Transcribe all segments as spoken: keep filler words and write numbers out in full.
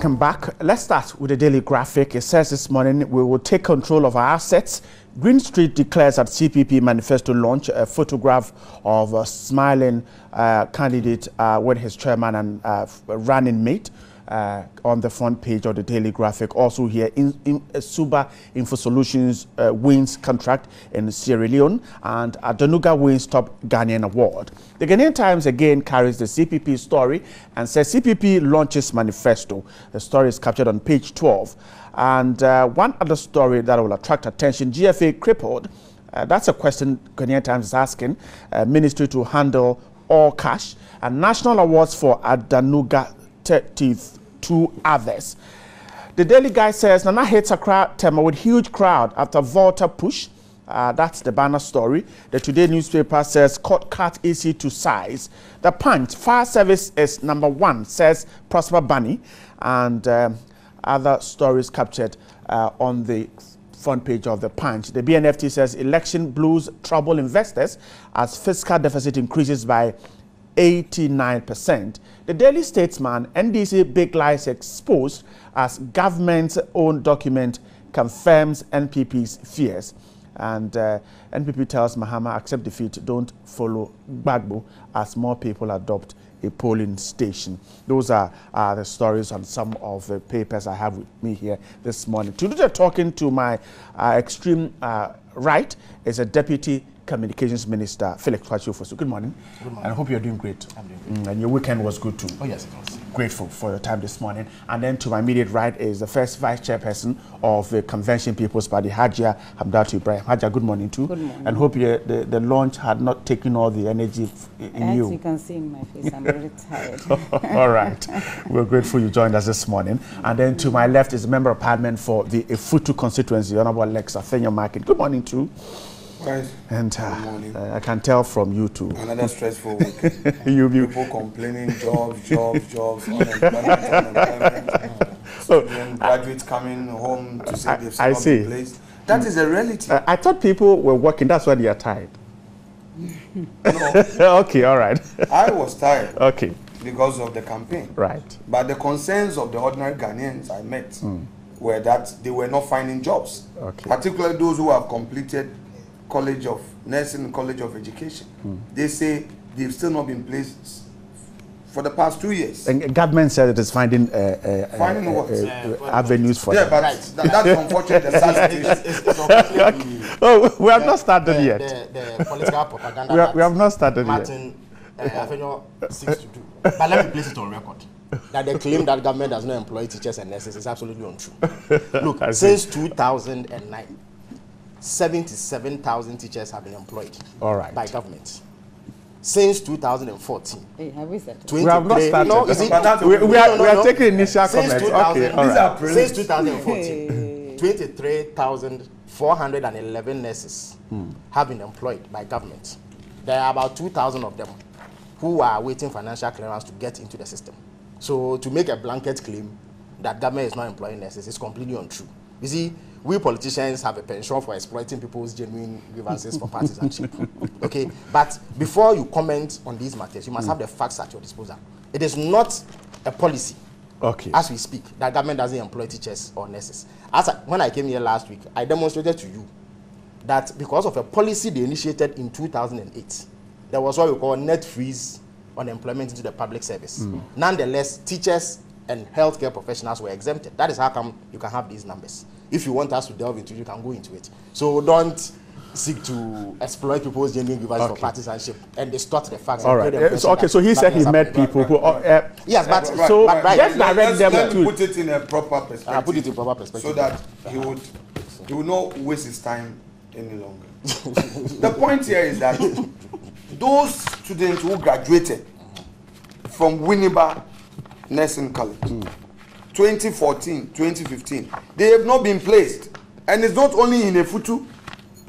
welcome back. Let's start with the Daily Graphic. It says this morning we will take control of our assets. Green Street declares at C P P manifesto launch a photograph of a smiling uh, candidate uh, with his chairman and uh, running mate uh, on the front page of the Daily Graphic. Also here, in, in, uh, Suba Info Solutions uh, wins contract in Sierra Leone, and Adenuga wins top Ghanaian award. The Ghanaian Times again carries the C P P story and says C P P launches manifesto. The story is captured on page twelve. And uh, one other story that will attract attention, G F A crippled. Uh, that's a question Ghanaian Times is asking. Uh, ministry to handle all cash. And national awards for Adenuga, thirty-two others. The Daily Guide says, Nana hits Accra Tema with huge crowd after Volta push. Uh, that's the banner story. The Today newspaper says, court cut E C to size. The Punch, fire service is number one, says Prosper Bunny. And um, other stories captured uh, on the front page of the Punch. The B N F T says election blues trouble investors as fiscal deficit increases by eighty-nine percent. The Daily Statesman, N D C big lies exposed as government's own document confirms N P P's fears. And uh, N P P tells Mahama, accept defeat, don't follow Gbagbo as more people adopt a polling station. Those are uh, the stories on some of the papers I have with me here this morning. To do the talking to my uh, extreme uh, right is a Deputy Communications Minister, Felix Kwachofosu. Good morning. Good morning. And I hope you're doing great. I'm doing great. Mm, and your weekend was good too. Oh yes, it was. Grateful for your time this morning. And then to my immediate right is the first Vice Chairperson of the Convention People's Party, Hajia Hamdatu Ibrahim. Hajia, good morning too. Good morning. And hope you, the, the launch had not taken all the energy in As you. you can see in my face, I'm very tired. All right. We're grateful you joined us this morning. And then to my left is a Member of Parliament for the Efutu constituency, Honorable Lex Afenyo Market. Good morning too. Right. And uh, Good morning. uh, I can tell from you too. Another stressful week. you, you, People complaining, jobs, jobs, jobs, unemployment, unemployment. So, Student graduates coming home to say I, they've I still see. not been placed. That is a reality. Uh, I thought people were working, that's why they are tired. No, Okay, all right. I was tired Okay, because of the campaign. right. But the concerns of the ordinary Ghanaians I met mm. were that they were not finding jobs. Okay. Particularly those who have completed College of Nursing, College of Education. Mm. They say they've still not been placed for the past two years. And government said it is finding uh, uh, Finding uh, what? Uh, Yeah, uh, avenues for Yeah, them. but Right. that, that's unfortunate. The sad It's, situation. it's, it's completely Oh, we have the- not started the, yet. The, the political propaganda We have- that we have not started yet. Martin uh, Afenyo seeks to do. But let me place it on record. That the claim that government does not employ teachers and nurses is absolutely untrue. Look, I see. since two thousand nine, seventy-seven thousand teachers have been employed All right. by government. Since two thousand fourteen, Hey, have we started? We have not started. No, you see, But that's- We, we no, are, no, we are no. taking initial Since comments. two thousand, Okay, all These right. are prelims. Since twenty fourteen, twenty-three thousand four hundred eleven nurses hmm. have been employed by government. There are about two thousand of them who are waiting financial clearance to get into the system. So to make a blanket claim that government is not employing nurses is completely untrue. You see, we politicians have a penchant for exploiting people's genuine grievances for partisanship. Okay, but before you comment on these matters, you must have the facts at your disposal. It is not a policy, Okay. as we speak, that government doesn't employ teachers or nurses. As I, when I came here last week, I demonstrated to you that because of a policy they initiated in two thousand eight, there was what we call net freeze on employment into the public service. Mm. Nonetheless, teachers and healthcare professionals were exempted. That is how come you can have these numbers. If you want us to delve into it, you can go into it. So don't seek to exploit people's genuine grievances Okay. for partisanship and distort the facts. All and right. create the Uh, so, okay, impression so he that said he nothing met has happened. people who. Uh, Yes, but Right, so right. but Just right. direct let's, them let's to- put it in a proper perspective. I'll put it in proper perspective. So that he would, he would not waste his time any longer. The point here is that those students who graduated from Winneba Nursing College, mm. twenty fourteen, twenty fifteen, they have not been placed. And it's not only in Efutu,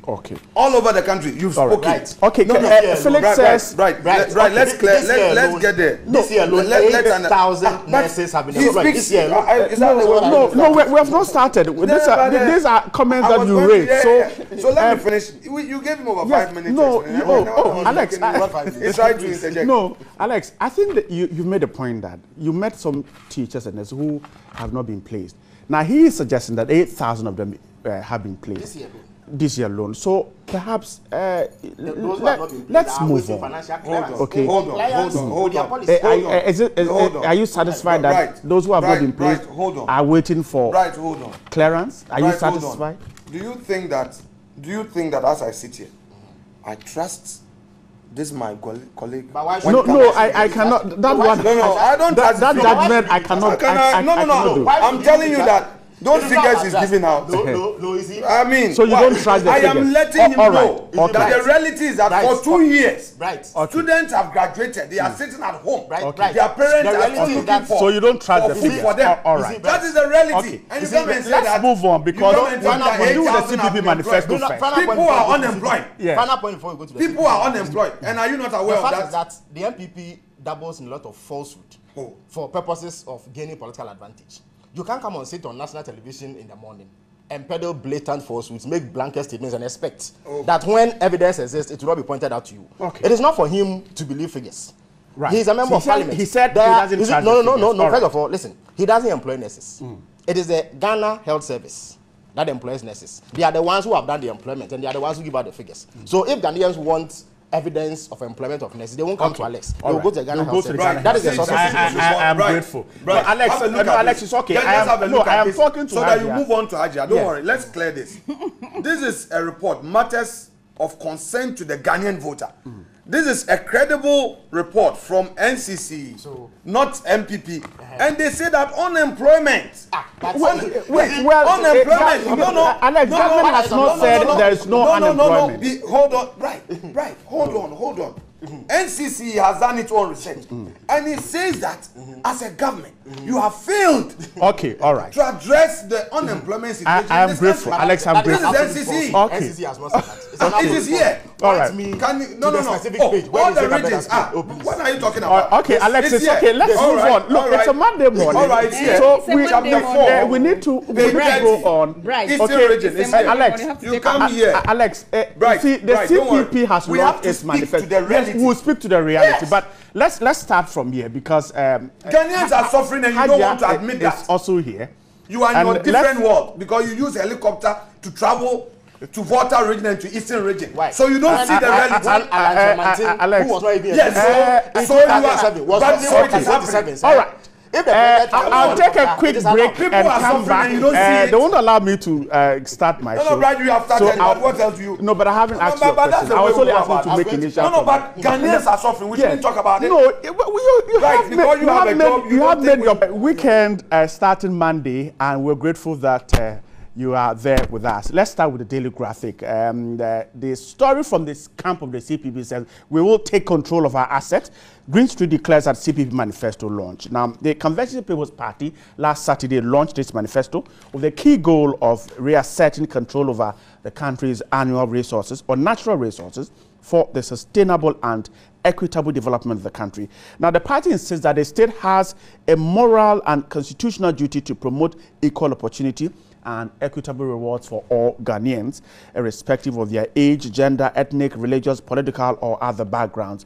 Okay. All over the country, you've All right. spoken. Right. Okay, No, no, uh, yeah, Felix Right, says... right, right, Right, right, right. okay. Let's clear. This Let, year let's alone- get there. This year alone, Let- let's eight under- thousand Ah, but nurses have been he employed. speaks- This year alone. I- is that No, what I no, understand? no, we, we have not started. These No, are, but, uh, these are comments I that was you going to- raised. yeah, So, yeah. so let um, me finish. You, you gave him over yes, five minutes. no, to you- explain. oh, No, oh, no, no, Alex, no, I- no, no. It's right to interject. No, Alex, I think that you, you made a point that you met some teachers and nurses who have not been placed. Now, he is suggesting that eight thousand of them uh, have been placed. This year alone. This year alone. So, perhaps, uh, Those who have let, not been paid let's are move waiting on. financial Hold clearance. on, Okay. hold on, Compliance hold on, with hold their on. policy. Uh, are, uh, is it, is, Hold uh, on. are you satisfied that Right. those who have Right, not been placed right, hold on. are waiting for Right, hold on. clearance? Are you Right, hold on. satisfied? Do you think that? Do you think that as I sit here, I trust this my coll- colleague? But why should when No, it you no, comes- I, I cannot. That Why one. should- No, no, I don't That, trust that his judgment, I How cannot. Can I, I, I, no, I no, cannot no, do. no. I'm telling you that those It's not figures he's about giving out. No, no, no, is it? I mean, So you what- don't trust the I am figures? letting Oh, him all know right, okay. that the reality is that Right. for two years, Right. Okay. students have graduated. They are sitting at home. Right, Okay. right. Their parents The are reality still is looking that- for. So you don't trust for the food figures? for them. Oh, all Is right. it That is the reality. Okay. And you Is come it- and say Let's that. move on because you come and say Final that point. we do the eight thousand C P have P been manifesto employed. first. Final People point are before we go to unemployed. the- Yeah. Final point before we go to the People are unemployed. And are you not aware The of fact that? is that the M P P doubles in a lot of falsehood Oh. for purposes of gaining political advantage. You can't come and sit on national television in the morning and peddle blatant falsehoods, make blanket statements, and expect Oh. that when evidence exists, it will not be pointed out to you. Okay. It is not for him to believe figures. Right. He is a member He of said- parliament. he said he There- doesn't is it- trust No, the no, no, no, figures. no. All First right. of all, listen. He doesn't employ nurses. It is the Ghana Health Service that employs nurses. They are the ones who have done the employment, and they are the ones who give out the figures. So if Ghanaians want evidence of employment of nurses, they won't come to Alex. They All will right. go to the Ghana They'll Health go to the Service. Ghana That is the Health source of Service. I, information. I, I am Right. grateful. Right. No, Alex, Have a look no, at Alex, this. it's okay. Then I let's am, have a no, look I at am this talking to so that you Hajia. move on to Hajia. Don't Yes. worry. Let's clear this. This is a report, matters of concern to the Ghanaian voter. This is a credible report from N C C, So- not M P P, and they say that unemployment. Ah, that's Well, it. well, well, unemployment. uh, No, no. Alex, no, government no, has no, not no, said no, no. there is no, no, no, no, no. unemployment. Be, hold on. Right, right. Hold on, hold on. N C C has done its own research, and it says that as a government, you have failed Okay, all right. to address the unemployment situation. I am in this grateful. country. Alex, I'm That grateful. is This is absolute N C C. false. Okay. N C C has not said that. It's Ah, an it absolute is false. here. All Point right. me Can you, to no, no, the no. specific Oh, page where all they say the that regions. that's Ah, oh, please. what are you talking Uh, about? okay, Alex, it's here. okay. Let's All move right, on. Look, all it's a right. Monday morning. All right, it's here. So It's a we, Monday Chapter morning. four. uh, we need to, we Page need to thirty. go on. Right. Eastern Okay, region. It's a It's Monday here. Alex, morning. You have to you take come up- here. Uh, Alex, uh, Right, you see, the right, don't C P P worry. has We have launched to its speak manifesto. to the reality. Yes, we'll speak to the reality, Yes. but let's let's start from here because um, Ghanaians are suffering and you don't Hajia want to admit is that. also here. You are in And a different let's- world because you use helicopter to travel to Volta region and to Eastern region. Why? So you don't And- see the and- reality. and- and Alan Uh, uh, Chamantin, uh, Alex. who was not even Yes, a so- in so you are- two thousand seven, was but not so so it is happening. All right. If the Uh, president I'll, had I'll won, take a uh, quick it is allowed. break People and are come suffering back. and you don't see Uh, it. they won't allow me to uh, start my No, show. no, Brad, you have started. So but I'll- what else do you? No, but I haven't No, asked but- you a but that's question. the I way was we only go asking about to it. make I'm going initial No, no, comment. but Ghanaians are suffering. We Yes. shouldn't talk about it. No, it- you, you Right, have because made, you have a made, job, you you don't have made think your weekend uh, starting Monday, and we're grateful that uh, you are there with us. Let's start with the daily graphic. Um, the, the story from this camp of the C P P says, we will take control of our assets. Green Street declares that C P P manifesto launch. Now, the Convention People's Party last Saturday launched this manifesto with the key goal of reasserting control over the country's annual resources or natural resources for the sustainable and equitable development of the country. Now, the party insists that the state has a moral and constitutional duty to promote equal opportunity and equitable rewards for all Ghanaians, irrespective of their age, gender, ethnic, religious, political, or other backgrounds.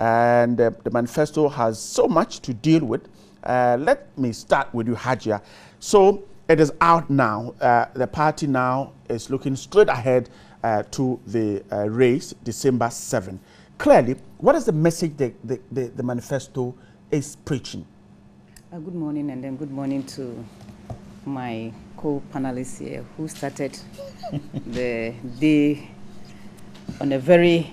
And uh, the manifesto has so much to deal with. Uh, let me start with you, Hajia. So it is out now. Uh, the party now is looking straight ahead uh, to the uh, race, December seventh. Clearly, what is the message the, the, the, the manifesto is preaching? Uh, good morning, and then good morning to my co-panelists here who started the day on a very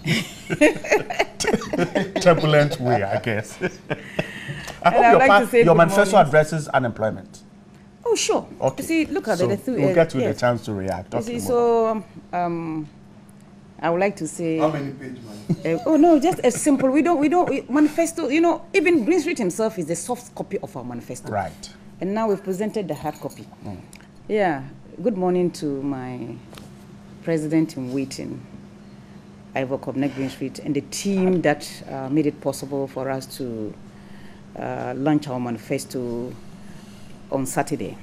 turbulent way, I guess. I hope I'd your, like pa- to say your good manifesto morning. addresses unemployment. oh sure. Okay. You see, look at so the th we'll get you yes. the chance to react. You Okay, see, move on. so um, I would like to say. How many pages, man? Uh, oh no, just a simple. We don't. We don't. We, manifesto. You know, even Green Street himself is the soft copy of our manifesto. Right. And now we've presented the hard copy. Mm. Yeah. Good morning to my president in waiting, Ivor Kobnek Green Street, and the team that uh, made it possible for us to uh, launch our manifesto on Saturday.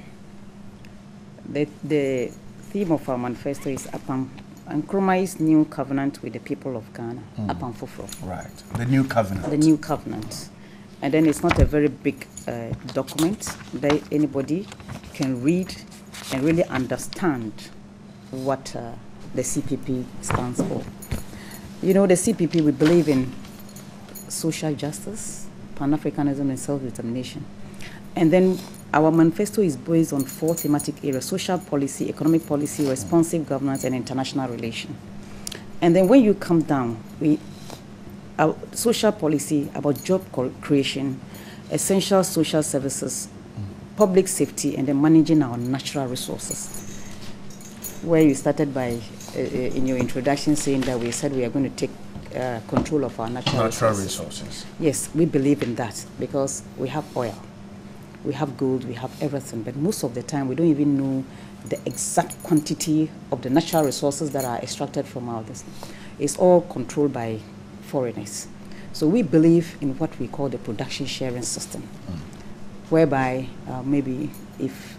The, the theme of our manifesto is upon Nkrumah's new covenant with the people of Ghana, mm. upon Fufro. Right, the new covenant. The new covenant. And then it's not a very big uh, document that anybody can read and really understand what uh, the C P P stands for. You know, the C P P, we believe in social justice, Pan-Africanism, and self-determination. And then our manifesto is based on four thematic areas: social policy, economic policy, responsive governance, and international relations. And then when you come down, we our social policy about job creation, essential social services, public safety, and then managing our natural resources. Where you started by, uh, in your introduction, saying that we said we are going to take uh, control of our natural, natural resources. resources. Yes, we believe in that because we have oil, we have gold, we have everything, but most of the time we don't even know the exact quantity of the natural resources that are extracted from our business. It's all controlled by foreigners. So we believe in what we call the production sharing system, mm. whereby uh, maybe if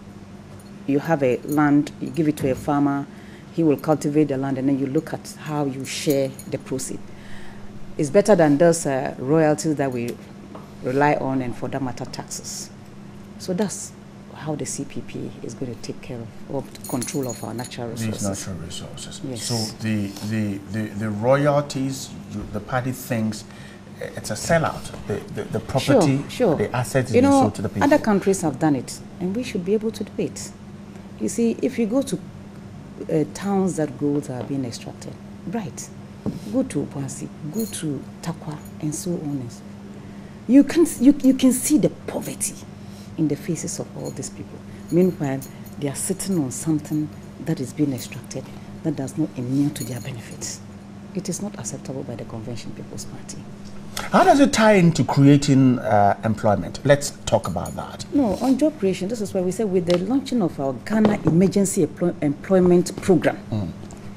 you have a land, you give it to a farmer, he will cultivate the land, and then you look at how you share the proceeds. It's better than those uh, royalties that we rely on, and for that matter, taxes. So that's how the C P P is going to take care of, of control of our natural resources. These natural resources. Yes. So the, the, the, the royalties, you, the party thinks it's a sellout. The, the, the property, sure, sure. the assets you is know, sold to the people. Other countries have done it, and we should be able to do it. You see, if you go to uh, towns that gold are being extracted, right, go to Obuasi, go to Takwa, and so on and so forth. You can, you, you can see the poverty in the faces of all these people. Meanwhile, they are sitting on something that is being extracted that does not inure to their benefits. It is not acceptable by the Convention People's Party. How does it tie into creating uh, employment? Let's talk about that. No, on job creation, this is why we say with the launching of our Ghana Emergency Employ Employment Program, mm.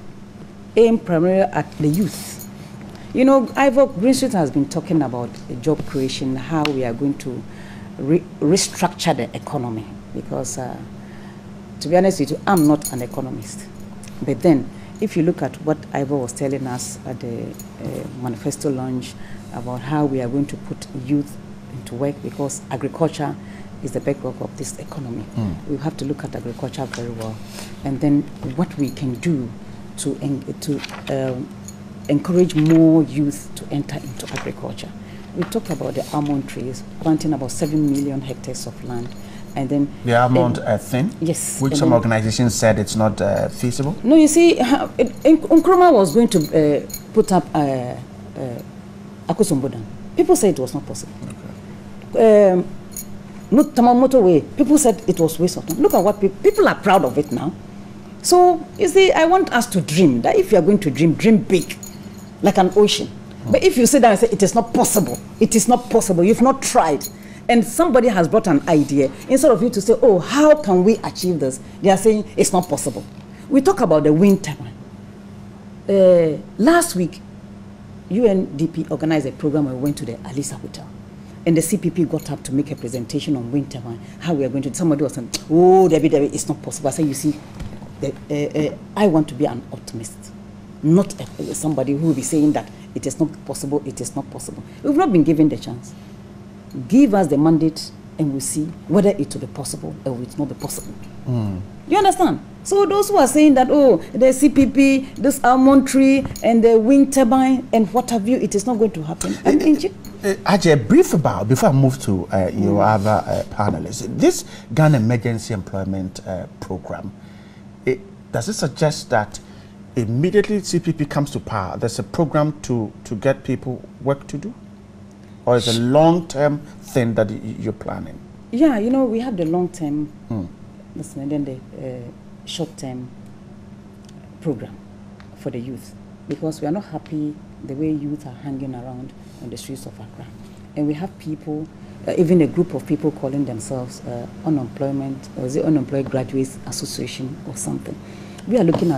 aimed primarily at the youth. You know, Ivor Green Street has been talking about job creation, how we are going to Re restructure the economy, because uh, to be honest with you, I'm not an economist. But then, if you look at what Ivor was telling us at the uh, manifesto launch about how we are going to put youth into work, because agriculture is the bedrock of this economy. Mm. We have to look at agriculture very well, and then what we can do to en to um, encourage more youth to enter into agriculture. We talked about the almond trees, planting about seven million hectares of land, and then the almond uh, thing. Yes, which some organizations said it's not uh, feasible. No, you see, uh, Nkrumah was going to uh, put up uh, uh, Akosombo. People said it was not possible. Okay. Um, motorway. People said it was waste of time. Look at what people people are proud of it now. So you see, I want us to dream that if you are going to dream, dream big, like an ocean. But if you sit down and say, it is not possible, it is not possible, you've not tried, and somebody has brought an idea, instead of you to say, oh, how can we achieve this? They are saying, it's not possible. We talk about the wind turbine. Uh, last week, U N D P organized a program where we went to the Alisa Hotel, and the C P P got up to make a presentation on wind turbine, how we are going to, somebody was saying, oh, Debbie, Debbie, it's not possible. I said, you see, the, uh, uh, I want to be an optimist, not a, somebody who will be saying that it is not possible, it is not possible. We've not been given the chance. Give us the mandate and we'll see whether it will be possible or it will not be possible. Mm. You understand? So those who are saying that, oh, the C P P, this almond tree, and the wind turbine, and what have you, it is not going to happen. I mean, uh, Ajay, brief about, before I move to uh, your mm. other uh, panelists, this Ghana Emergency Employment uh, Program, it, does it suggest that immediately C P P comes to power, there's a program to, to get people work to do? Or is it a long-term thing that you're planning? Yeah, you know, we have the long-term, mm. listen, and then the uh, short-term program for the youth. Because we are not happy the way youth are hanging around on the streets of Accra. And we have people, uh, even a group of people calling themselves uh, unemployment, or is it Unemployed Graduates Association or something. We are looking at this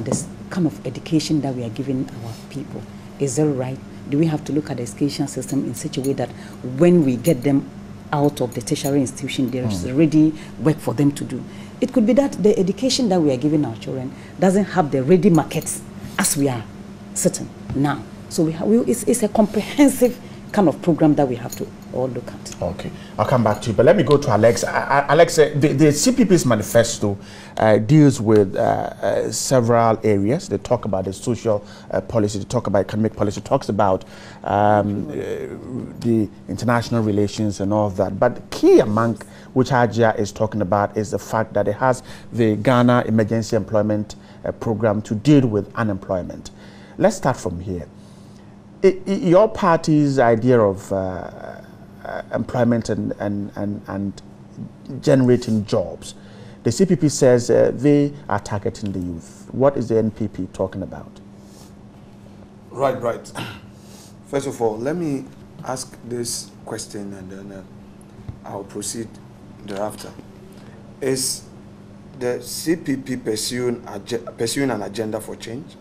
kind of education that we are giving our people? Is that right? Do we have to look at the education system in such a way that when we get them out of the tertiary institution, there's mm. already work for them to do? It could be that the education that we are giving our children doesn't have the ready markets as we are sitting now. So we have, we, it's, it's a comprehensive kind of program that we have to all look at. Okay, I'll come back to you, but let me go to Alex. Uh, Alex, uh, the, the C P P's manifesto uh, deals with uh, uh, several areas. They talk about the social uh, policy, they talk about economic policy, it talks about um, uh, the international relations and all of that. But key among which Hajia is talking about is the fact that it has the Ghana Emergency Employment uh, Program to deal with unemployment. Let's start from here. I, I, your party's idea of uh, uh, employment and, and, and, and generating jobs, the C P P says uh, they are targeting the youth. What is the N P P talking about? Right, right. First of all, let me ask this question and then uh, I'll proceed thereafter. Is the C P P pursuing, pursuing an agenda for change?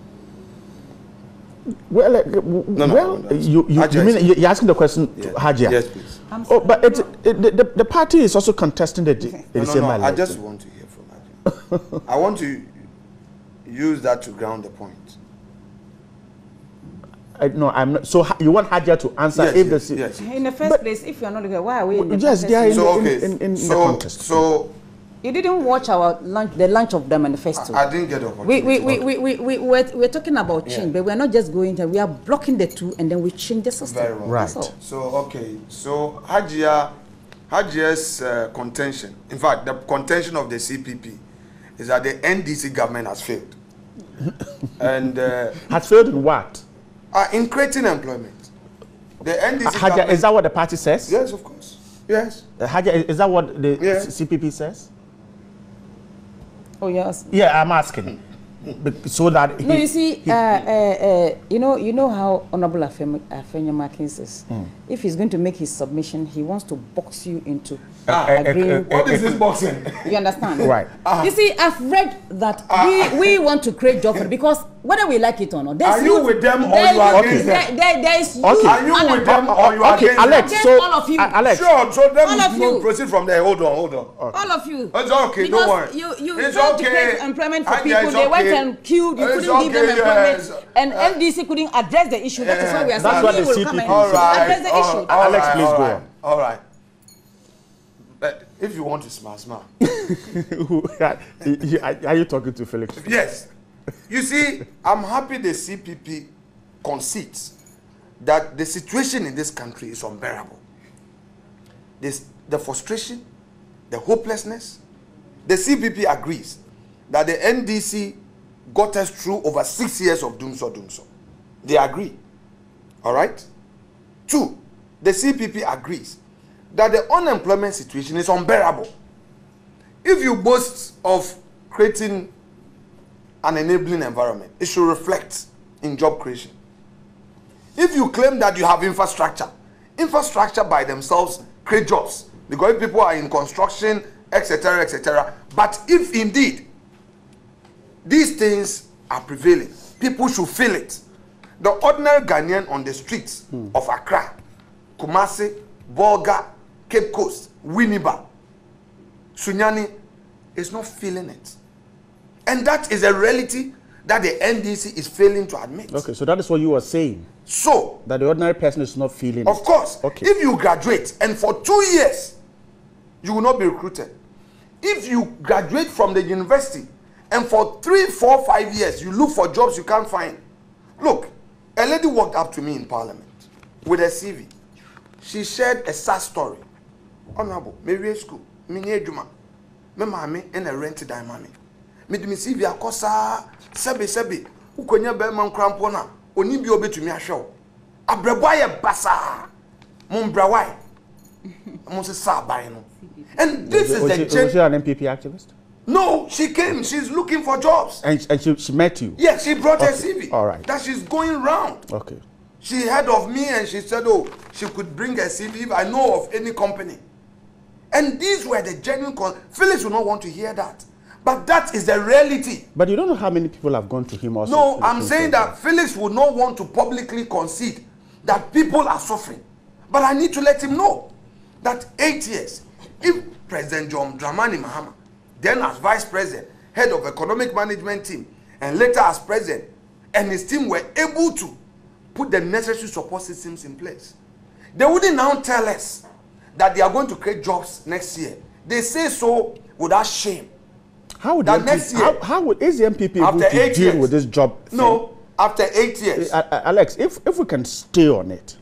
Well, uh, no, no, well, no, you, you, you mean you're asking the question yeah. to Hajia? Yes, please. I'm oh, but it, it, the, the party is also contesting the, okay. the no, no, no, I just want to hear from Hajia. I want to use that to ground the point. I, no, I'm not. So you want Hajia to answer yes, if yes, the yes, yes. In the first but, place, if you're not here, why are we in the yes, they are in, so, in, okay. in, in, in so, the contest. So you didn't watch our lunch, the lunch of the manifesto. I, I didn't get the opportunity. We we, we, we, we, we we're, we're talking about change, yeah. but we're not just going to, we are blocking the two and then we change the system. Very well. Right. So, okay, so Hajia, Hajia's uh, contention, in fact, the contention of the C P P is that the N D C government has failed. and uh, Has failed in what? Uh, in creating employment. The N D C uh, Hajia, is that what the party says? Yes, of course. Yes. Uh, Hajia, is that what the yeah. C P P says? Oh yes. Yeah, I'm asking. So that no, he, you see, he, uh, uh, uh, you know, you know how Honorable Afenya Markins is. Mm. If he's going to make his submission, he wants to box you into ah, agreeing. Uh, uh, uh, what is this boxing? You understand? Right. Uh, you see, I've read that uh, we we want to create jobs because whether we like it or not, are you with them or you are against them? There, there is okay. Are you with them or you are okay, against Alex, them? so all of you. Uh, Alex. Sure, so then all of we you. proceed from there. Hold on, hold on. Okay. All of you. It's okay, because don't worry. You, you it's tried okay. to create employment for and people. Yeah, they okay. went and queued. You It's couldn't okay, give them employment. yes. And uh, N D C couldn't address the issue. That is why we are That's saying what we the will C P P come and all right, address the all, issue. All Alex, right, please all go right, on. All right. But if you want to smile, smile. Are you talking to Felix? Yes. You see, I'm happy the C P P concedes that the situation in this country is unbearable. This, the frustration, the hopelessness. The C P P agrees that the N D C got us through over six years of doom so, doom so. They agree. All right? Two, the C P P agrees that the unemployment situation is unbearable. If you boast of creating an enabling environment, it should reflect in job creation. If you claim that you have infrastructure, infrastructure by themselves create jobs because people are in construction, et cetera, et cetera. But if indeed these things are prevailing, people should feel it. The ordinary Ghanaian on the streets mm. of Accra, Kumasi, Volga, Cape Coast, Winneba, Sunyani is not feeling it. And that is a reality that the N D C is failing to admit. Okay, so that is what you are saying. So, that the ordinary person is not feeling of it. course, okay. If you graduate and for two years, you will not be recruited. If you graduate from the university and for three, four, five years, you look for jobs you can't find. Look, a lady walked up to me in Parliament with a C V. She shared a sad story. Honorable, Mary School, Minye Juma, me mami in a rented mami. Me di me C V akosa sebe sebe. Ukonya be man krampo na oni bi obetumi ahwe. Abrebo ye basa. Mon brawai. Mon se sa ban no. And this is was the she, was she an N P P activist? No, she came. She's looking for jobs. And, and she, she met you? Yes, she brought okay. her C V. All right. That she's going round. Okay. She heard of me and she said, oh, she could bring her C V if I know of any company. And these were the genuine... Con Phyllis will not want to hear that. But that is the reality. But you don't know how many people have gone to him also. No, I'm saying that Felix would not want to publicly concede that people are suffering. But I need to let him know that eight years, if President John Dramani Mahama, then as vice president, head of economic management team, and later as president, and his team were able to put the necessary support systems in place, they wouldn't now tell us that they are going to create jobs next year. They say so without shame. How would, that the next M P, year, how, how would is the M P P able to eight deal years, with this job thing? No, after eight years. Uh, Alex, if, if we can stay on it,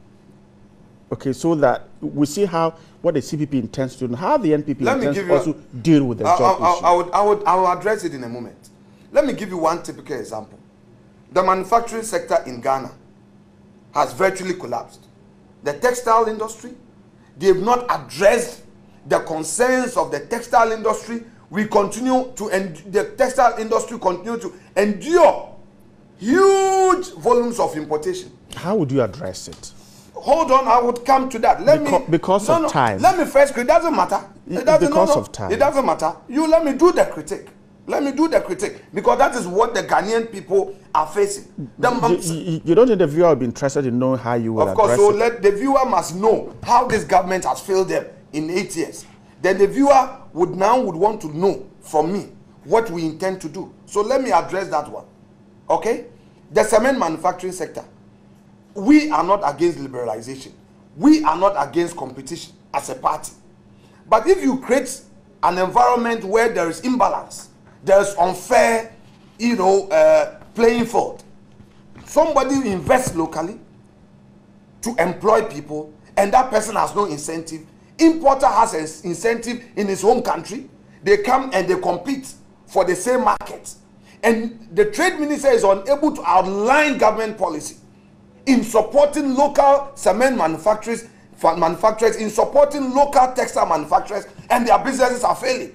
okay, so that we see how what the C P P intends to do, how the N P P Let intends me give to you also a, deal with the I, job I, issue. I, would, I, would, I will address it in a moment. Let me give you one typical example. The manufacturing sector in Ghana has virtually collapsed. The textile industry, they have not addressed the concerns of the textile industry. We continue to, and the textile industry continue to endure huge volumes of importation. How would you address it? Hold on, I would come to that. Let Beca me because no, of no, time. Let me first. It doesn't matter. It doesn't, because no, no, of time. It doesn't matter. You let me do the critique. Let me do the critique because that is what the Ghanaian people are facing. The you, you, you don't think the viewer will be interested in knowing how you will Of course, address so it? let the viewer must know how this government has failed them in eight years. Then the viewer would now would want to know from me what we intend to do. So let me address that one. Okay? The cement manufacturing sector. We are not against liberalization. We are not against competition as a party. But if you create an environment where there is imbalance, there is unfair, you know, uh, playing field, somebody invests locally to employ people, and that person has no incentive. Importer has an incentive in his home country. They come and they compete for the same market. And the trade minister is unable to outline government policy in supporting local cement manufacturers, manufacturers, in supporting local textile manufacturers, and their businesses are failing.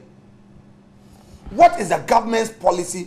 What is the government's policy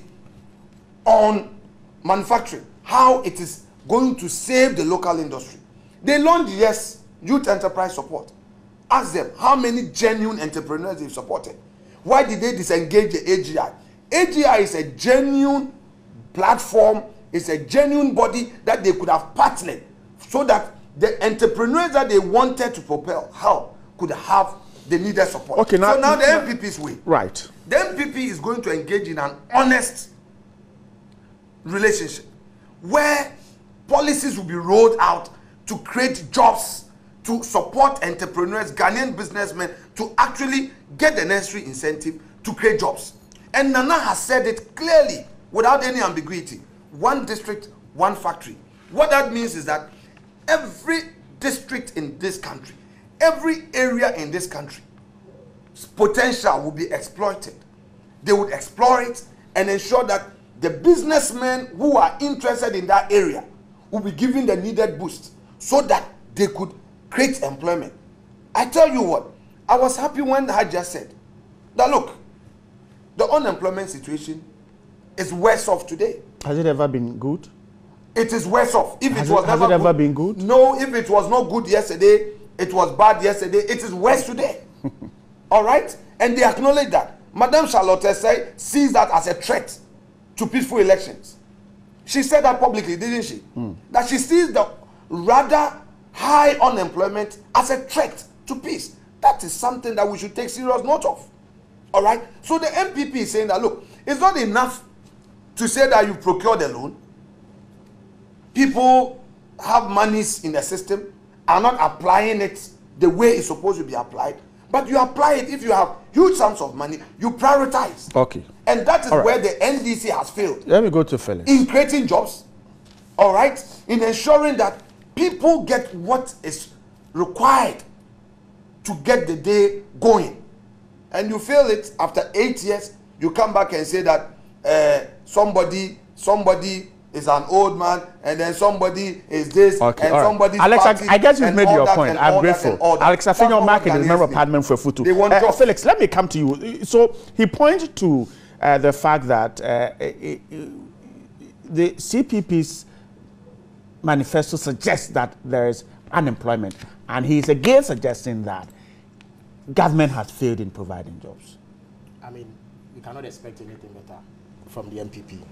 on manufacturing? How it is going to save the local industry? They launched, yes, youth enterprise support. Ask them how many genuine entrepreneurs they've supported. Why did they disengage the A G I? A G I is a genuine platform, it's a genuine body that they could have partnered so that the entrepreneurs that they wanted to propel help could have the needed support. Okay, now, so now the M P P's way. Right. The M P P is going to engage in an honest relationship where policies will be rolled out to create jobs, to support entrepreneurs, Ghanaian businessmen, to actually get the necessary incentive to create jobs. And Nana has said it clearly, without any ambiguity. One district, one factory. What that means is that every district in this country, every area in this country, potential will be exploited. They would explore it and ensure that the businessmen who are interested in that area will be given the needed boost so that they could create employment. I tell you what, I was happy when I just said that look, the unemployment situation is worse off today. Has it ever been good? It is worse off. If has it was it, has never it ever good, been good? No, if it was not good yesterday, it was bad yesterday, it is worse today. All right? And they acknowledge that. Madame Charlotte say, sees that as a threat to peaceful elections. She said that publicly, didn't she? Mm. That she sees the rather high unemployment as a threat to peace. That is something that we should take serious note of. All right? So the M P P is saying that, look, it's not enough to say that you procured a loan. People have monies in the system, are not applying it the way it's supposed to be applied. But you apply it if you have huge sums of money, you prioritize. Okay. And that is All right. where the N D C has failed. Let me go to Felix. In creating jobs, all right, in ensuring that people get what is required to get the day going. And you fail it after eight years, you come back and say that uh, somebody, somebody is an old man, and then somebody is this, okay, and right. somebody's Alex, party, I, I guess you've and made all your that, point. and I'm all that, grateful. and all that. Alex, I think your market is member of parliament for Futu. They want uh, jobs. Felix, let me come to you. So he pointed to uh, the fact that uh, it, it, the C P P's manifesto suggests that there is unemployment, and he's again suggesting that government has failed in providing jobs. I mean, you cannot expect anything better from the M P P.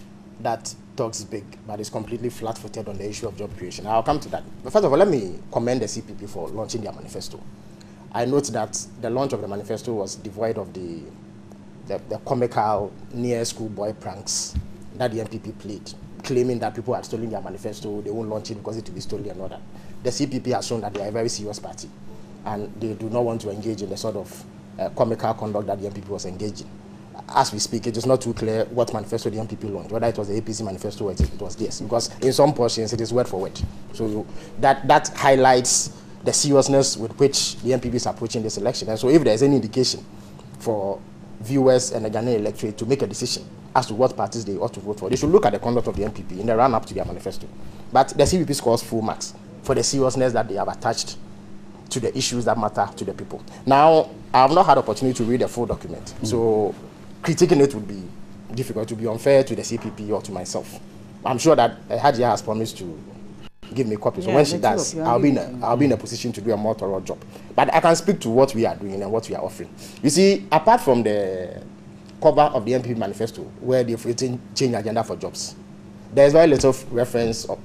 That talks big, but is completely flat-footed on the issue of job creation. I'll come to that. But first of all, let me commend the C P P for launching their manifesto. I note that the launch of the manifesto was devoid of the, the, the comical near-schoolboy pranks that the M P P played, claiming that people had stolen their manifesto, they won't launch it because it will be stolen and all that. The C P P has shown that they are a very serious party, and they do not want to engage in the sort of uh, comical conduct that the M P P was engaged in. As we speak, it is not too clear what manifesto the M P P launched, whether it was the A P C manifesto or it, it was this, because in some portions it is word for word. So that, that highlights the seriousness with which the M P P is approaching this election. And so if there is any indication for viewers and the Ghanaian electorate to make a decision as to what parties they ought to vote for, they should look at the conduct of the M P P in the run-up to their manifesto. But the C P P scores full marks for the seriousness that they have attached to the issues that matter to the people. Now, I have not had opportunity to read the full document, mm. so critiquing it would be difficult, to be unfair to the C P P or to myself. I'm sure that uh, Hajia has promised to give me a copy, so yeah, when she does, I'll be, in a, I'll be in a position to do a more thorough job. But I can speak to what we are doing and what we are offering. You see, apart from the cover of the M P P manifesto, where they've written change agenda for jobs, there's very little reference of,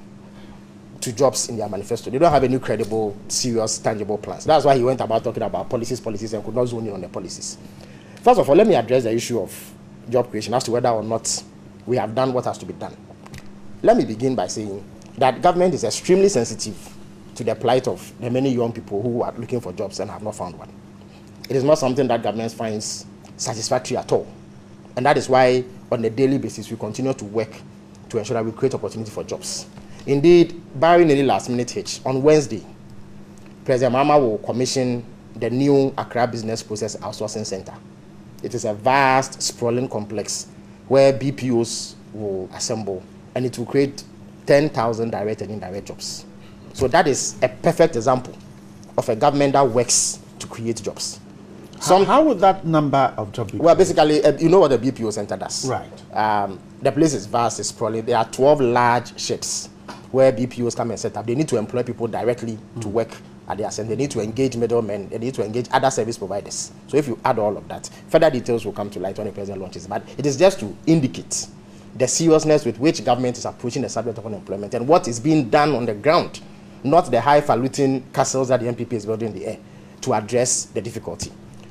to jobs in their manifesto. They don't have any credible, serious, tangible plans. That's why he went about talking about policies, policies, and could not zone in on the policies. First of all, let me address the issue of job creation as to whether or not we have done what has to be done. Let me begin by saying that government is extremely sensitive to the plight of the many young people who are looking for jobs and have not found one. It is not something that government finds satisfactory at all. And that is why, on a daily basis, we continue to work to ensure that we create opportunity for jobs. Indeed, barring any last-minute hitch, on Wednesday, President Mahama will commission the new Accra Business Process Outsourcing Center. It is a vast, sprawling complex where B P Os will assemble, and it will create ten thousand direct and indirect jobs. So that is a perfect example of a government that works to create jobs. Some, how, how would that number of jobs be? Well, basically, uh, you know what the B P O center does. Right. Um, the place is vast, it's sprawling. There are twelve large sheds where B P Os come and set up. They need to employ people directly mm. to work at their center. They need to engage middlemen. They need to engage other service providers. So if you add all of that, further details will come to light when the president launches. But it is just to indicate the seriousness with which government is approaching the subject of unemployment and what is being done on the ground, not the highfalutin castles that the M P P is building in the air, to address the difficulty.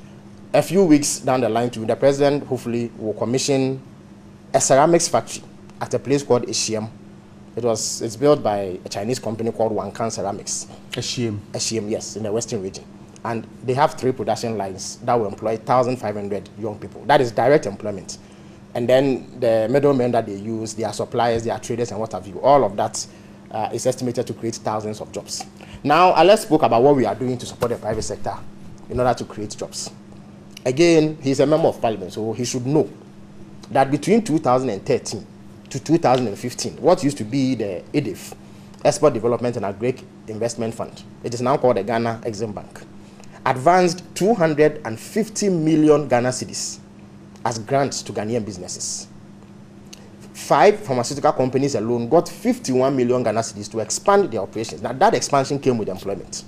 A few weeks down the line, too, the president hopefully will commission a ceramics factory at a place called Ashiem. It was it's built by a Chinese company called Wankan Ceramics. Ashiem. Ashiem, yes, in the western region. And they have three production lines that will employ one thousand five hundred young people. That is direct employment. And then the middlemen that they use, their suppliers, their traders, and what have you, all of that uh, is estimated to create thousands of jobs. Now, uh, let's speak about what we are doing to support the private sector in order to create jobs. Again, he's a member of parliament, so he should know that between two thousand thirteen to two thousand fifteen, what used to be the E D I F, Export Development and Agri Investment Fund, it is now called the Ghana Exim Bank, advanced two hundred fifty million Ghana cedis as grants to Ghanaian businesses. Five pharmaceutical companies alone got fifty-one million Ghana cedis to expand their operations. Now, that expansion came with employment.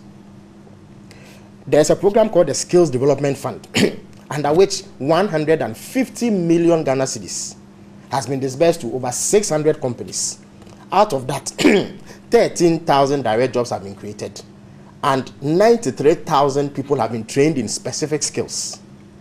There's a program called the Skills Development Fund, under which one hundred fifty million Ghana cedis has been disbursed to over six hundred companies. Out of that, thirteen thousand direct jobs have been created, and ninety-three thousand people have been trained in specific skills.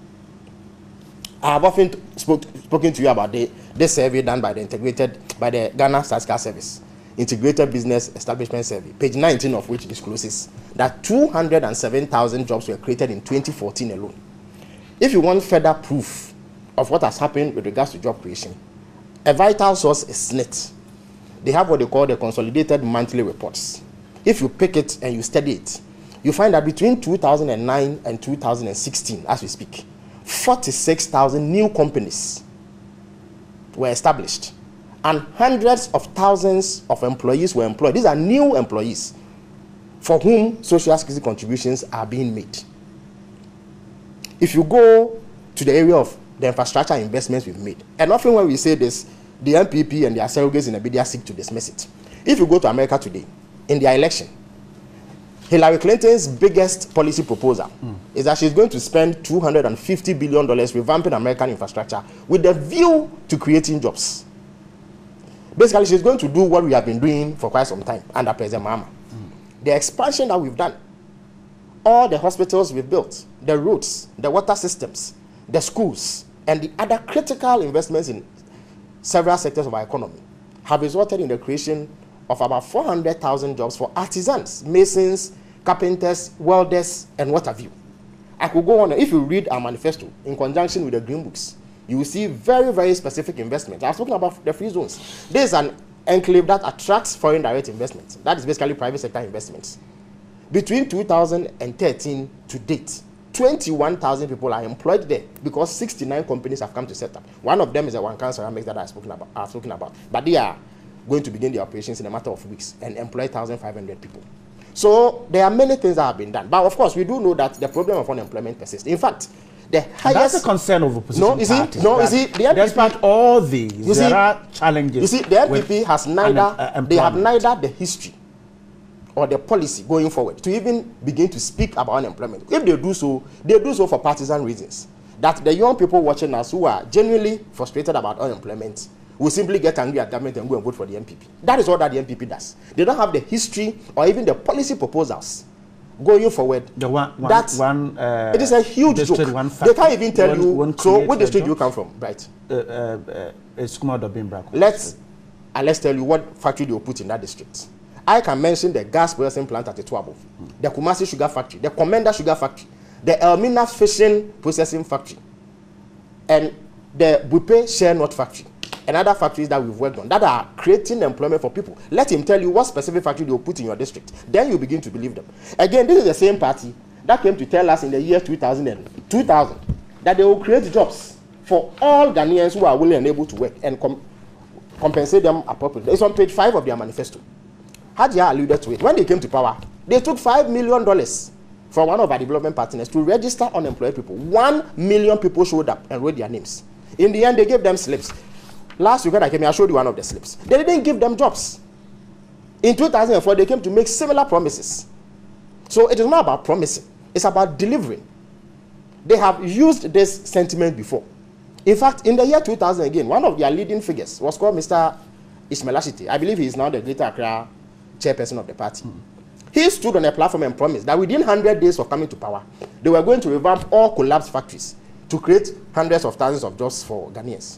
I have often spoke, spoken to you about the, this survey done by the integrated by the Ghana Statistical Service, Integrated Business Establishment Survey, page nineteen of which discloses that two hundred seven thousand jobs were created in twenty fourteen alone. If you want further proof of what has happened with regards to job creation, a vital source is S N I T. They have what they call the Consolidated Monthly Reports. If you pick it and you study it, you find that between two thousand nine and two thousand sixteen, as we speak, forty-six thousand new companies were established, and hundreds of thousands of employees were employed. These are new employees for whom social security contributions are being made. If you go to the area of the infrastructure investments we've made, and often when we say this, the M P P and their surrogates in the media seek to dismiss it. If you go to America today, in their election, Hillary Clinton's biggest policy proposal mm. is that she's going to spend two hundred fifty billion dollars revamping American infrastructure with a view to creating jobs. Basically, she's going to do what we have been doing for quite some time under President Mahama. Mm. The expansion that we've done, all the hospitals we've built, the roads, the water systems, the schools, and the other critical investments in several sectors of our economy have resulted in the creation of about four hundred thousand jobs for artisans, masons, carpenters, welders, and what have you. I could go on. If you read our manifesto in conjunction with the green books, you will see very, very specific investment. I was talking about the free zones. This is an enclave that attracts foreign direct investment. That is basically private sector investments. Between two thousand thirteen to date, twenty-one thousand people are employed there because sixty-nine companies have come to set up. One of them is the one ceramics that I've spoken about, I've spoken about. But they are going to begin their operations in a matter of weeks and employ one thousand five hundred people. So there are many things that have been done. But of course, we do know that the problem of unemployment persists. In fact, the highest... And that's a concern of opposition no, you see, parties. No, you see, the M P P... Despite all these, you there see, are challenges. You see, the M P P has neither... Uh, they have neither the history or the policy going forward to even begin to speak about unemployment. If they do so, they do so for partisan reasons. That the young people watching us who are genuinely frustrated about unemployment will simply get angry at government and go and vote for the M P P. That is all that the M P P does. They don't have the history or even the policy proposals going forward. The one, one, that one uh, it is a huge joke. They can't even tell one, you. One so, which district do you come from, right? Uh, uh, uh, let's uh, let's tell you what factory they will put in that district. I can mention the gas processing plant at Etuabo, hmm. the Kumasi Sugar Factory, the Commander Sugar Factory, the Elmina Fishing Processing Factory, and the Bupe Share Nut Factory, and other factories that we've worked on that are creating employment for people. Let him tell you what specific factory they will put in your district. Then you begin to believe them. Again, this is the same party that came to tell us in the year two thousand, that they will create jobs for all Ghanaians who are willing and able to work and com compensate them appropriately. It's on page five of their manifesto. Hadia alluded to it. When they came to power, they took five million dollars from one of our development partners to register unemployed people. One million people showed up and wrote their names. In the end, they gave them slips. Last weekend I came here, I showed you one of the slips. They didn't give them jobs. In two thousand four, they came to make similar promises. So it is not about promising. It's about delivering. They have used this sentiment before. In fact, in the year two thousand again, one of their leading figures was called Mister Ismail Ashite. I believe he is now the Greater Accra chairperson of the party. Mm. He stood on a platform and promised that within one hundred days of coming to power, they were going to revamp all collapsed factories to create hundreds of thousands of jobs for Ghanaians.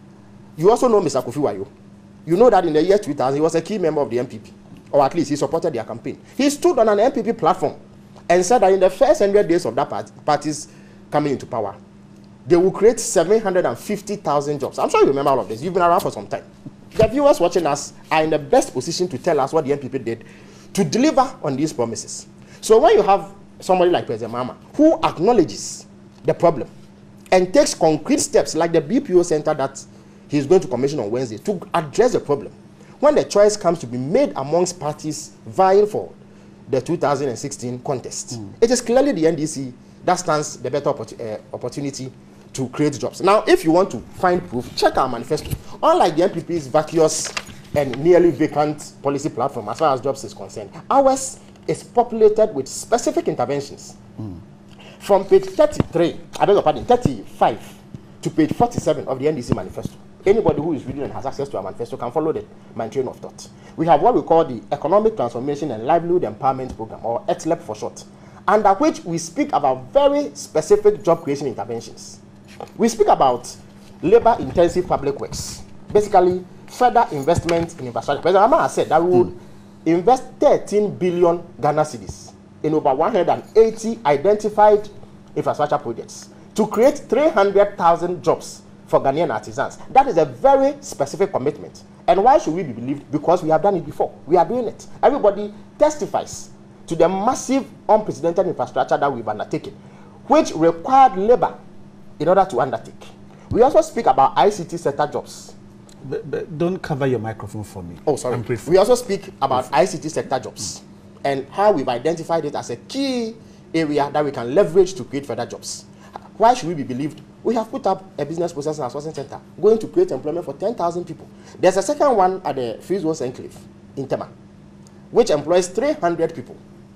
You also know Mister Kofi Wayo. You know that in the year two thousand, he was a key member of the M P P, or at least he supported their campaign. He stood on an M P P platform and said that in the first one hundred days of that part party's coming into power, they will create seven hundred fifty thousand jobs. I'm sure you remember all of this. You've been around for some time. The viewers watching us are in the best position to tell us what the M P P did to deliver on these promises. So when you have somebody like President Mahama who acknowledges the problem and takes concrete steps like the B P O center that he's going to commission on Wednesday to address the problem, when the choice comes to be made amongst parties vying for the two thousand sixteen contest, mm. it is clearly the N D C that stands the better oppor uh, opportunity to create jobs. Now, if you want to find proof, check our manifesto. Unlike the M P P's vacuous and nearly vacant policy platform as far as jobs is concerned, ours is populated with specific interventions. Mm. From page thirty-three, I beg your pardon, thirty-five to page forty-seven of the N D C manifesto. Anybody who is reading and has access to our manifesto can follow the, my train of thought. We have what we call the Economic Transformation and Livelihood Empowerment Program, or E T L E P for short, under which we speak about very specific job creation interventions. We speak about labor-intensive public works, basically further investment in infrastructure. President Mahama has said that we would mm. invest thirteen billion Ghana cedis in over one hundred eighty identified infrastructure projects to create three hundred thousand jobs for Ghanaian artisans. That is a very specific commitment. And why should we be believed? Because we have done it before. We are doing it. Everybody testifies to the massive, unprecedented infrastructure that we've undertaken, which required labor in order to undertake. We also speak about I C T sector jobs. But, but don't cover your microphone for me. Oh, sorry. We also speak about I C T sector jobs and how we've identified it as a key area that we can leverage to create further jobs. Why should we be believed? We have put up a business processing and sourcing center going to create employment for ten thousand people. There's a second one at the Free Zones Enclave in Tema, which employs three hundred people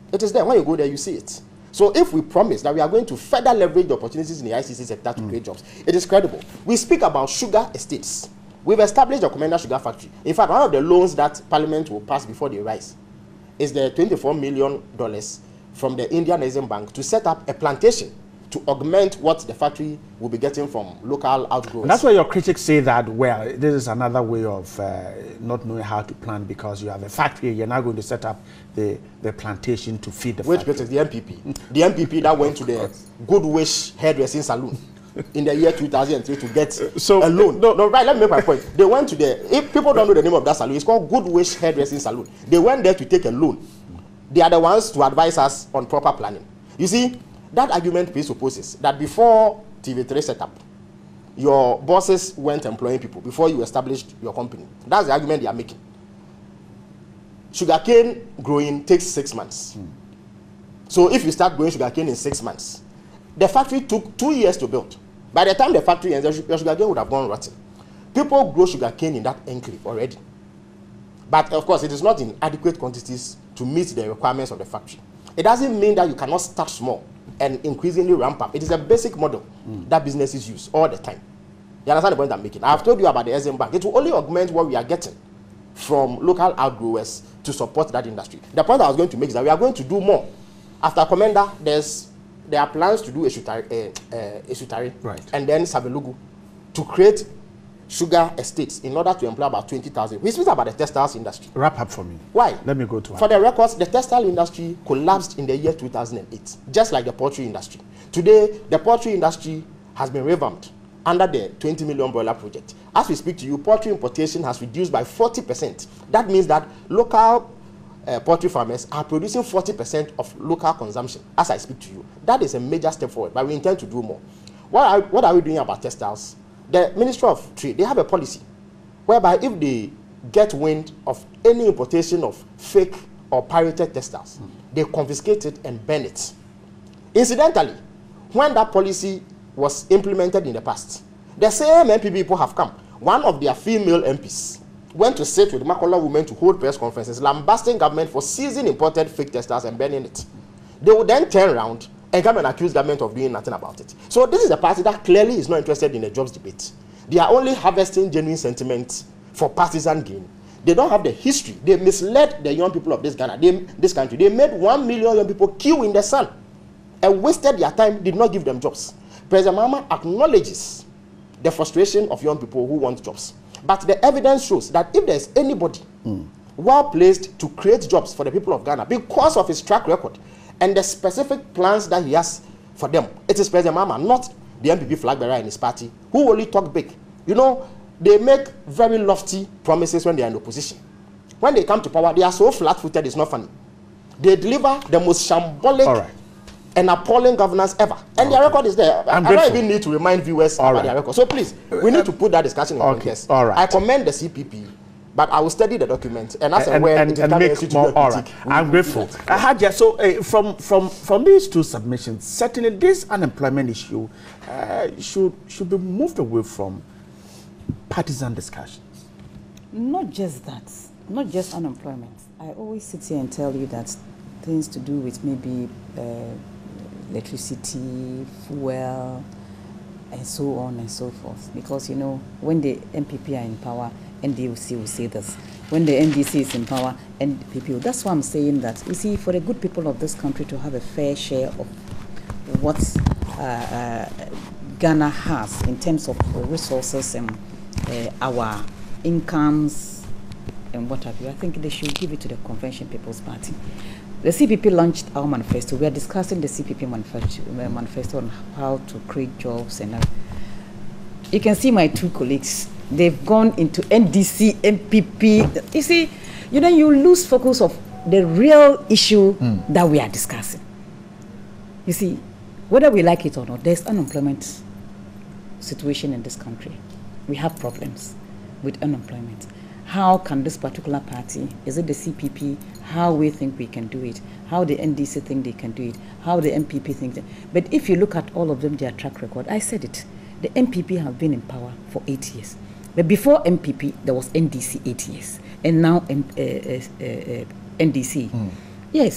It is there. When you go there, you see it. So if we promise that we are going to further leverage the opportunities in the I C C sector to mm. create jobs, it is credible. We speak about sugar estates. We've established a commercial sugar factory. In fact, one of the loans that Parliament will pass before they rise is the twenty-four million dollars from the Indian Exim Bank to set up a plantation to augment what the factory will be getting from local outgrowers. And that's why your critics say that, well, this is another way of uh, not knowing how to plant, because you have a factory, you're now going to set up the, the plantation to feed the Which factory. Which is the M P P. The M P P that went to the Good Wish hairdressing salon in the year two thousand three to get so, a loan. No, no, right, let me make my point. They went to the, if people don't know the name of that salon, it's called Good Wish Hairdressing Salon. They went there to take a loan. They are the ones to advise us on proper planning. You see, that argument presupposes that before T V three set up, your bosses went employing people before you established your company. That's the argument they are making. Sugarcane growing takes six months. Mm. So if you start growing sugarcane in six months, the factory took two years to build. By the time the factory ends, your sugarcane would have gone rotten. People grow sugarcane in that enclave already. But of course, it is not in adequate quantities to meet the requirements of the factory. It doesn't mean that you cannot start small and increasingly ramp up. It is a basic model mm. that businesses use all the time. You understand the point I'm making? I have told you about the Exim Bank. It will only augment what we are getting from local outgrowers to support that industry. The point I was going to make is that we are going to do more. After Commander, there's there are plans to do Esutari, uh, uh, Esutari right. and then Sabelugu to create sugar estates in order to employ about twenty thousand. We speak about the textiles industry. Wrap up for me. Why? Let me go to For the records, the textile industry collapsed in the year two thousand eight, just like the poultry industry. Today, the poultry industry has been revamped under the twenty million broiler project. As we speak to you, poultry importation has reduced by forty percent. That means that local uh, poultry farmers are producing forty percent of local consumption as I speak to you. That is a major step forward, but we intend to do more. What are, what are we doing about textiles? The Ministry of Trade, they have a policy whereby if they get wind of any importation of fake or pirated textiles, mm. they confiscate it and burn it. Incidentally, when that policy was implemented in the past, the same M P people have come. One of their female M Ps went to sit with Makola women to hold press conferences, lambasting government for seizing imported fake textiles and burning it. They would then turn around and come and accuse government of doing nothing about it. So this is a party that clearly is not interested in the jobs debate. They are only harvesting genuine sentiment for partisan gain. They don't have the history. They misled the young people of this Ghana, they, this country. They made one million young people queue in the sun and wasted their time, did not give them jobs. President Mahama acknowledges the frustration of young people who want jobs. But the evidence shows that if there's anybody mm. well placed to create jobs for the people of Ghana because of his track record and the specific plans that he has for them, it is President Mahama, not the M P P flag bearer and his party, who only talk big. You know, they make very lofty promises when they are in opposition. When they come to power, they are so flat-footed, it's not funny. They deliver the most shambolic right. and appalling governance ever. And okay. their record is there. I'm I don't even need to remind viewers All about right. their record. So please, we need to put that discussion in okay. context. All right. I commend the C P P, but I will study the document and as and, when and, it and make more. All right. I'm grateful. Uh, Hadia, so uh, from from from these two submissions, certainly this unemployment issue uh, should should be moved away from partisan discussions. Not just that, not just unemployment. I always sit here and tell you that things to do with maybe uh, electricity, fuel, and so on and so forth. Because, you know, when the M P P are in power, N D C will say this. When the N D C is in power, N P P will. That's why I'm saying that, you see, for the good people of this country to have a fair share of what uh, uh, Ghana has in terms of resources and uh, our incomes and what have you, I think they should give it to the Convention People's Party. The C P P launched our manifesto. We are discussing the C P P manifesto, uh, manifesto on how to create jobs. And uh, you can see my two colleagues. They've gone into N D C, M P P. You see, you know, you lose focus of the real issue mm. that we are discussing. You see, whether we like it or not, there's unemployment situation in this country. We have problems with unemployment. How can this particular party, is it the C P P, how we think we can do it, how the N D C think they can do it, how the M P P thinks. But if you look at all of them, their track record, I said it, the M P P have been in power for eight years. But before M P P, there was N D C eight years. And now uh, uh, uh, uh, N D C. Mm. Yes,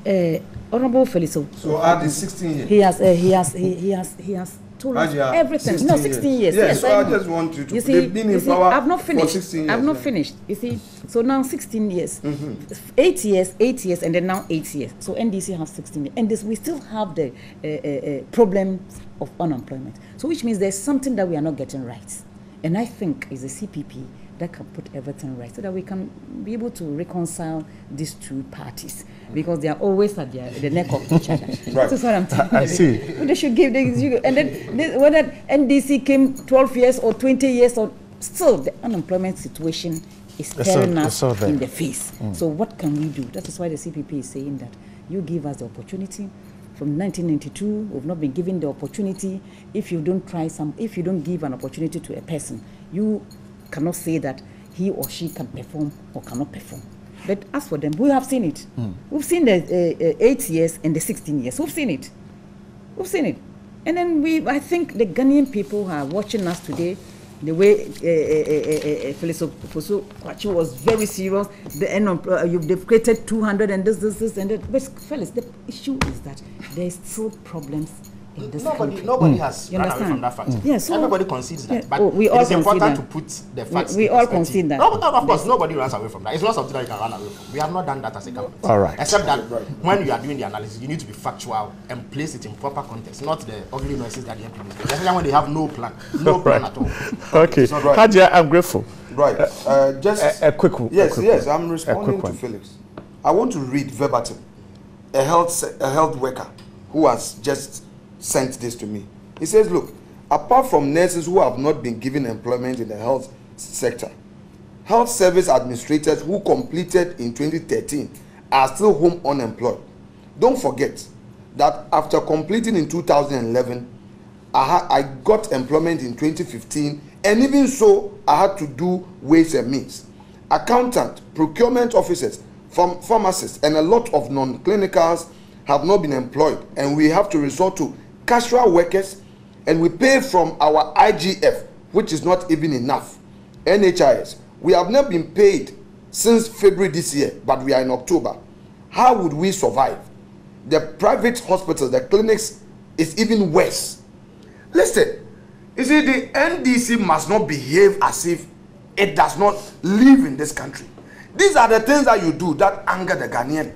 Uh, Honorable Feliso. So add the sixteen years. He has, uh, he has, he, he has, he has told us everything. sixteen No, sixteen years. Yes, yes so I, I just want you to. You see, They've been you in see, power I've not finished. for sixteen years. I've not yeah. finished. You see, so now sixteen years, Mm-hmm. eight years, eight years, and then now eight years. So N D C has sixteen years, and this we still have the uh, uh, uh, problems of unemployment. So which means there's something that we are not getting right, and I think it's a C P P that can put everything right so that we can be able to reconcile these two parties, because they are always at their, the neck of each other. Right. That's what I'm telling you. I see. They should give the, and then this, whether N D C came twelve years or twenty years, or still the unemployment situation is staring us in the face. Mm. So what can we do? That is why the C P P is saying that you give us the opportunity. From nineteen ninety-two, we've not been given the opportunity. If you don't try some, if you don't give an opportunity to a person, you cannot say that he or she can perform or cannot perform. But as for them, we have seen it. Mm. We've seen the uh, uh, eight years and the sixteen years. We've seen it. We've seen it. And then we, I think the Ghanaian people are watching us today. The way uh, uh, uh, uh, Feliso Kwachi was very serious. The end of, uh, you've they've created two hundred and this, this, this, and that. But Felix, the issue is that there is still problems in this nobody, country. Nobody mm. has you run understand? away from that fact. Mm. Yeah, so everybody concedes that. Yeah, but oh, we all it is important that. to put the facts. We, we all concede that. No, no, of course, nobody runs away from that. It's not something that you can run away from. We have not done that as a government. All right. Except that when you are doing the analysis, you need to be factual and place it in proper context, not the ugly noises that the M P is doing. Especially when they have no plan, no plan right. at all. Okay, right. Hadia, I'm grateful. Right. Uh, just a, a quick one. Yes, quick yes. one. I'm responding to Felix. I want to read verbatim a health a health worker who has just sent this to me. He says, "Look, apart from nurses who have not been given employment in the health sector, health service administrators who completed in twenty thirteen are still home unemployed. Don't forget that after completing in two thousand eleven, I, ha I got employment in twenty fifteen, and even so, I had to do ways and means. Accountant, procurement officers, pharm pharmacists, and a lot of non-clinicals have not been employed, and we have to resort to casual workers, and we pay from our I G F, which is not even enough. N H I S, we have not been paid since February this year, but we are in October. How would we survive? The private hospitals, the clinics, is even worse." Listen, you see, the N D C must not behave as if it does not live in this country. These are the things that you do that anger the Ghanaian.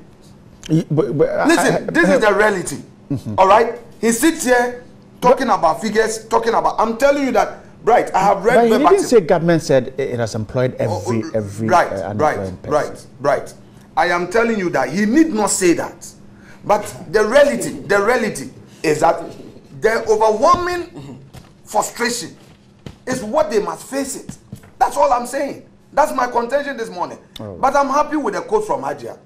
But, but, Listen, I, I, this is the reality. Mm-hmm. All right? He sits here talking about figures, talking about. I'm telling you that, right? I have read. But you didn't didn't say government said it has employed every oh, every right, uh, right, right, right. I am telling you that he need not say that, but the reality, the reality is that the overwhelming frustration is what they must face it. That's all I'm saying. That's my contention this morning. Oh. But I'm happy with the quote from Hadia.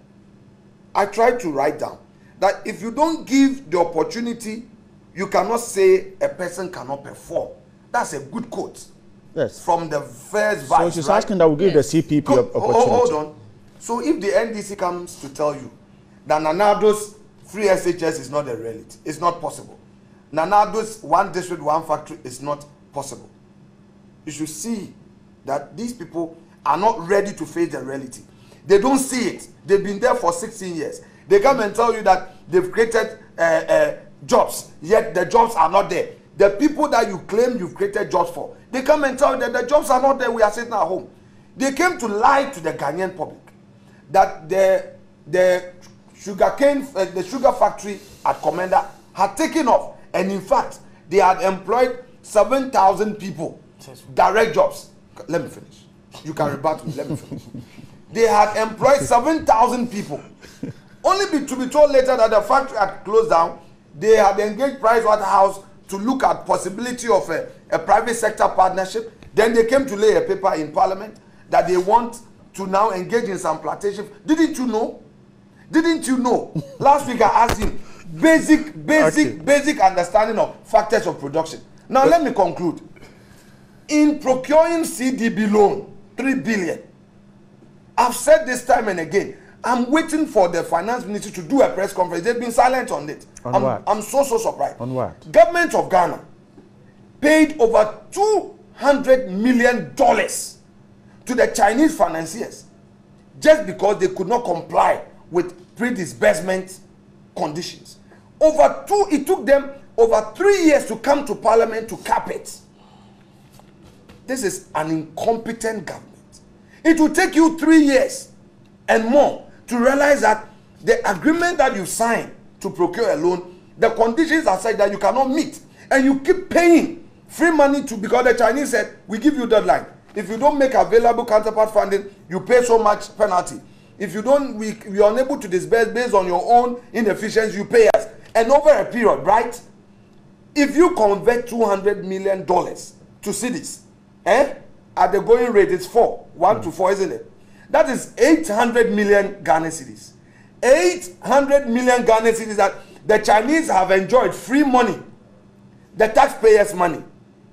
I tried to write down that if you don't give the opportunity, you cannot say a person cannot perform. That's a good quote. Yes. From the first vice. So she's right? asking that we give yes. the C P P Co opportunity. Hold on. So if the N D C comes to tell you that Nanado's free S H S is not a reality, it's not possible. Nanado's one district, one factory is not possible. You should see that these people are not ready to face the reality. They don't see it. They've been there for sixteen years. They come and tell you that they've created uh, uh, jobs, yet the jobs are not there. The people that you claim you've created jobs for, they come and tell you that the jobs are not there, we are sitting at home. They came to lie to the Ghanaian public that the, the sugarcane, uh, the sugar factory at Commander had taken off. And in fact, they had employed seven thousand people, direct jobs. Let me finish. You can rebut me, let me finish. They had employed seven thousand people. Only be, to be told later that the factory had closed down. They had engaged Pricewaterhouse to look at possibility of a, a private sector partnership. Then they came to lay a paper in Parliament that they want to now engage in some plantation. Didn't you know? Didn't you know? Last week I asked him, basic, basic, okay. basic understanding of factors of production. Now let me conclude. In procuring C D B loan, three billion, I've said this time and again, I'm waiting for the finance ministry to do a press conference. They've been silent on it. On I'm, what? I'm so, so surprised. On what? Government of Ghana paid over two hundred million dollars to the Chinese financiers just because they could not comply with pre-disbursement conditions. Over two, it took them over three years to come to parliament to cap it. This is an incompetent government. It will take you three years and more to realize that the agreement that you signed to procure a loan, the conditions are such that you cannot meet, and you keep paying free money to, because the Chinese said, we give you deadline. If you don't make available counterpart funding, you pay so much penalty. If you don't, we, we are unable to disburse based on your own inefficiency, you pay us. And over a period, right? If you convert two hundred million dollars to cedis, eh? At the going rate, it's four, one mm. to four, isn't it? That is eight hundred million Ghana cedis. eight hundred million Ghana cedis that the Chinese have enjoyed free money, the taxpayers' money.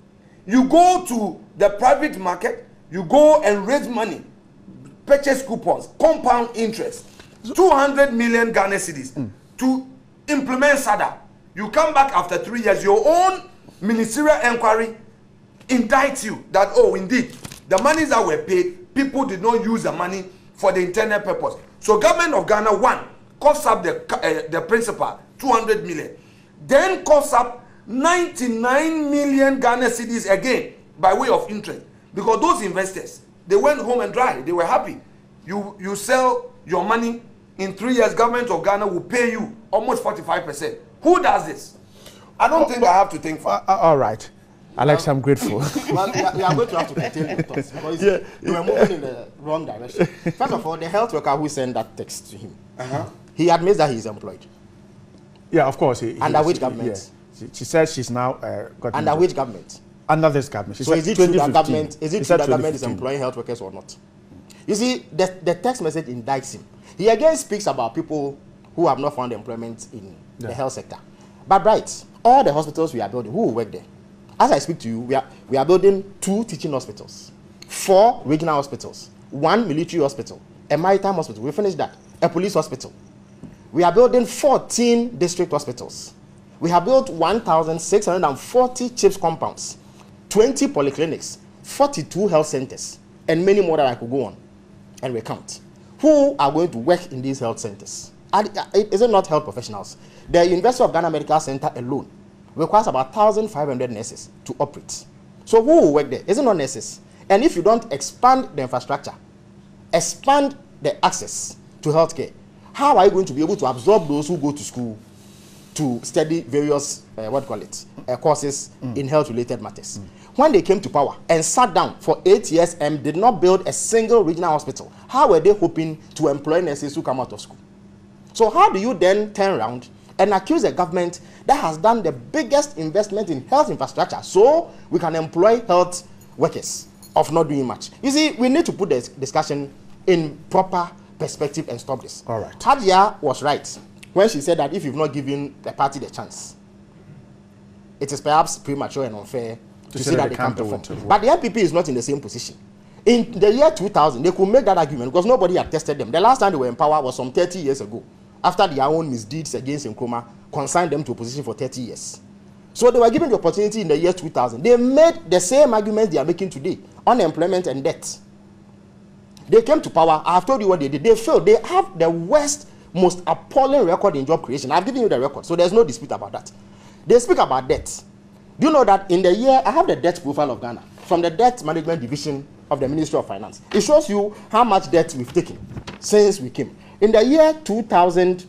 You go to the private market, you go and raise money, purchase coupons, compound interest, two hundred million Ghana cedis mm. to implement S A D A. You come back after three years, your own ministerial inquiry indict you that, oh, indeed, the monies that were paid, people did not use the money for the intended purpose. So government of Ghana, one, costs up the, uh, the principal, two hundred million. Then costs up ninety-nine million Ghana cedis again by way of interest. Because those investors, they went home and dry. They were happy. You, you sell your money, in three years, government of Ghana will pay you almost forty-five percent. Who does this? I don't oh, think I have to think for. Uh, uh, all right. Alex, I'm grateful. Well, we, are, we are going to have to contain your thoughts because yeah, you yeah. were moving in the wrong direction. First of all, the health worker who sent that text to him, uh-huh. he admits that he is employed. Yeah, of course. He, Under he, which she, government? Yeah. She, she says she's now uh, got. Under which government? Under this government. She so is it true that government? Is it true that government is employing health workers or not? You see, the, the text message indicts him. He again speaks about people who have not found employment in yeah. the health sector. But right, all the hospitals we are building, who will work there? As I speak to you, we are, we are building two teaching hospitals, four regional hospitals, one military hospital, a maritime hospital. We finished that. A police hospital. We are building fourteen district hospitals. We have built one thousand six hundred forty CHIPS compounds, twenty polyclinics, forty-two health centers, and many more that I could go on and recount. Who are going to work in these health centers? Is it not health professionals? The University of Ghana Medical Center alone requires about one thousand five hundred nurses to operate. So who will work there? Is it not nurses? And if you don't expand the infrastructure, expand the access to healthcare, how are you going to be able to absorb those who go to school to study various, uh, what do you call it, uh, courses mm. in health-related matters? Mm. When they came to power and sat down for eight years and did not build a single regional hospital, how were they hoping to employ nurses who come out of school? So how do you then turn around and accuse a government that has done the biggest investment in health infrastructure so we can employ health workers of not doing much? You see, we need to put this discussion in proper perspective and stop this. All right. Hadia was right when she said that if you've not given the party the chance, it is perhaps premature and unfair to, to say that they can't perform. But the N P P is not in the same position. In the year two thousand, they could make that argument because nobody had tested them. The last time they were in power was some thirty years ago, after their own misdeeds against Nkrumah consigned them to opposition for thirty years. So they were given the opportunity in the year two thousand. They made the same arguments they are making today, unemployment and debt. They came to power. I have told you what they did. They failed. They have the worst, most appalling record in job creation. I've given you the record, so there's no dispute about that. They speak about debt. Do you know that in the year, I have the debt profile of Ghana from the Debt Management Division of the Ministry of Finance. It shows you how much debt we've taken since we came. In the year two thousand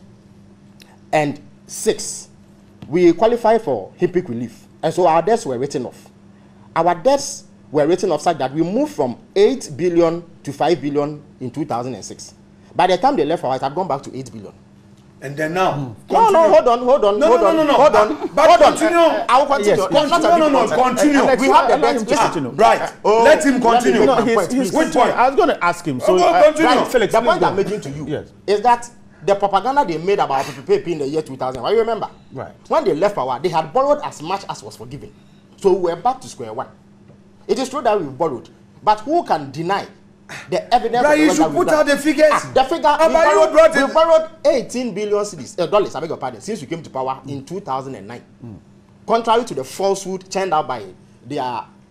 six, we qualified for HIPIC relief, and so our debts were written off. Our debts were written off such that we moved from eight billion to five billion in two thousand six. By the time they left for us, it had gone back to eight billion. And then now, mm. no, no, hold on, hold on, no, hold no, on, no, no, no, hold on, but hold on. continue. Uh, I will continue. Yes, continue. No, no, no, continue. Uh, we have the debt. Listen, right. Oh, let him continue. No, he's, he's Which point? I was going to ask him. So, oh, uh, continue. Right, Felix, the point go. I'm making to you yes. is that the propaganda they made about C P P in the year two thousand, well, you remember? Right. When they left power, they had borrowed as much as was forgiven. So we were back to square one. It is true that we've borrowed, but who can deny the evidence? Right, you should put out the figures. Ah, the figure, we borrowed, we borrowed eighteen billion cedis, uh, dollars, I beg your pardon, since we came to power mm. in two thousand nine. Mm. Contrary to the falsehood churned out by their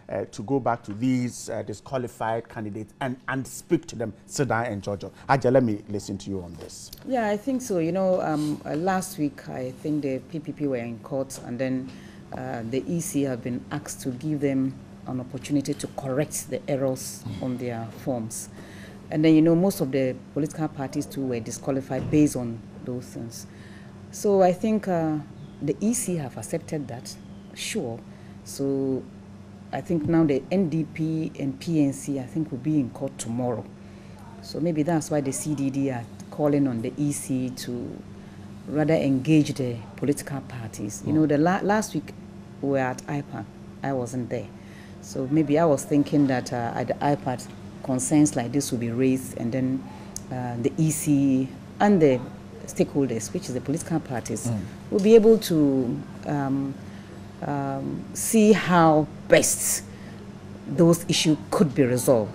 uh, to go back to these uh, disqualified candidates and, and speak to them, sit down and judge? Aja, let me listen to you on this. Yeah, I think so. You know, um, uh, last week, I think the P P P were in court, and then uh, the E C have been asked to give them an opportunity to correct the errors mm. on their forms. And then, you know, most of the political parties too were disqualified based on those things. So I think uh, the E C have accepted that, sure. So I think now the N D P and P N C, I think, will be in court tomorrow. So maybe that's why the C D D are calling on the E C to rather engage the political parties. You know, the la last week we were at I PAC. I wasn't there. So maybe I was thinking that uh, at the I PAC, concerns like this will be raised, and then uh, the E C and the stakeholders, which is the political parties, mm. will be able to um, um, see how best those issues could be resolved.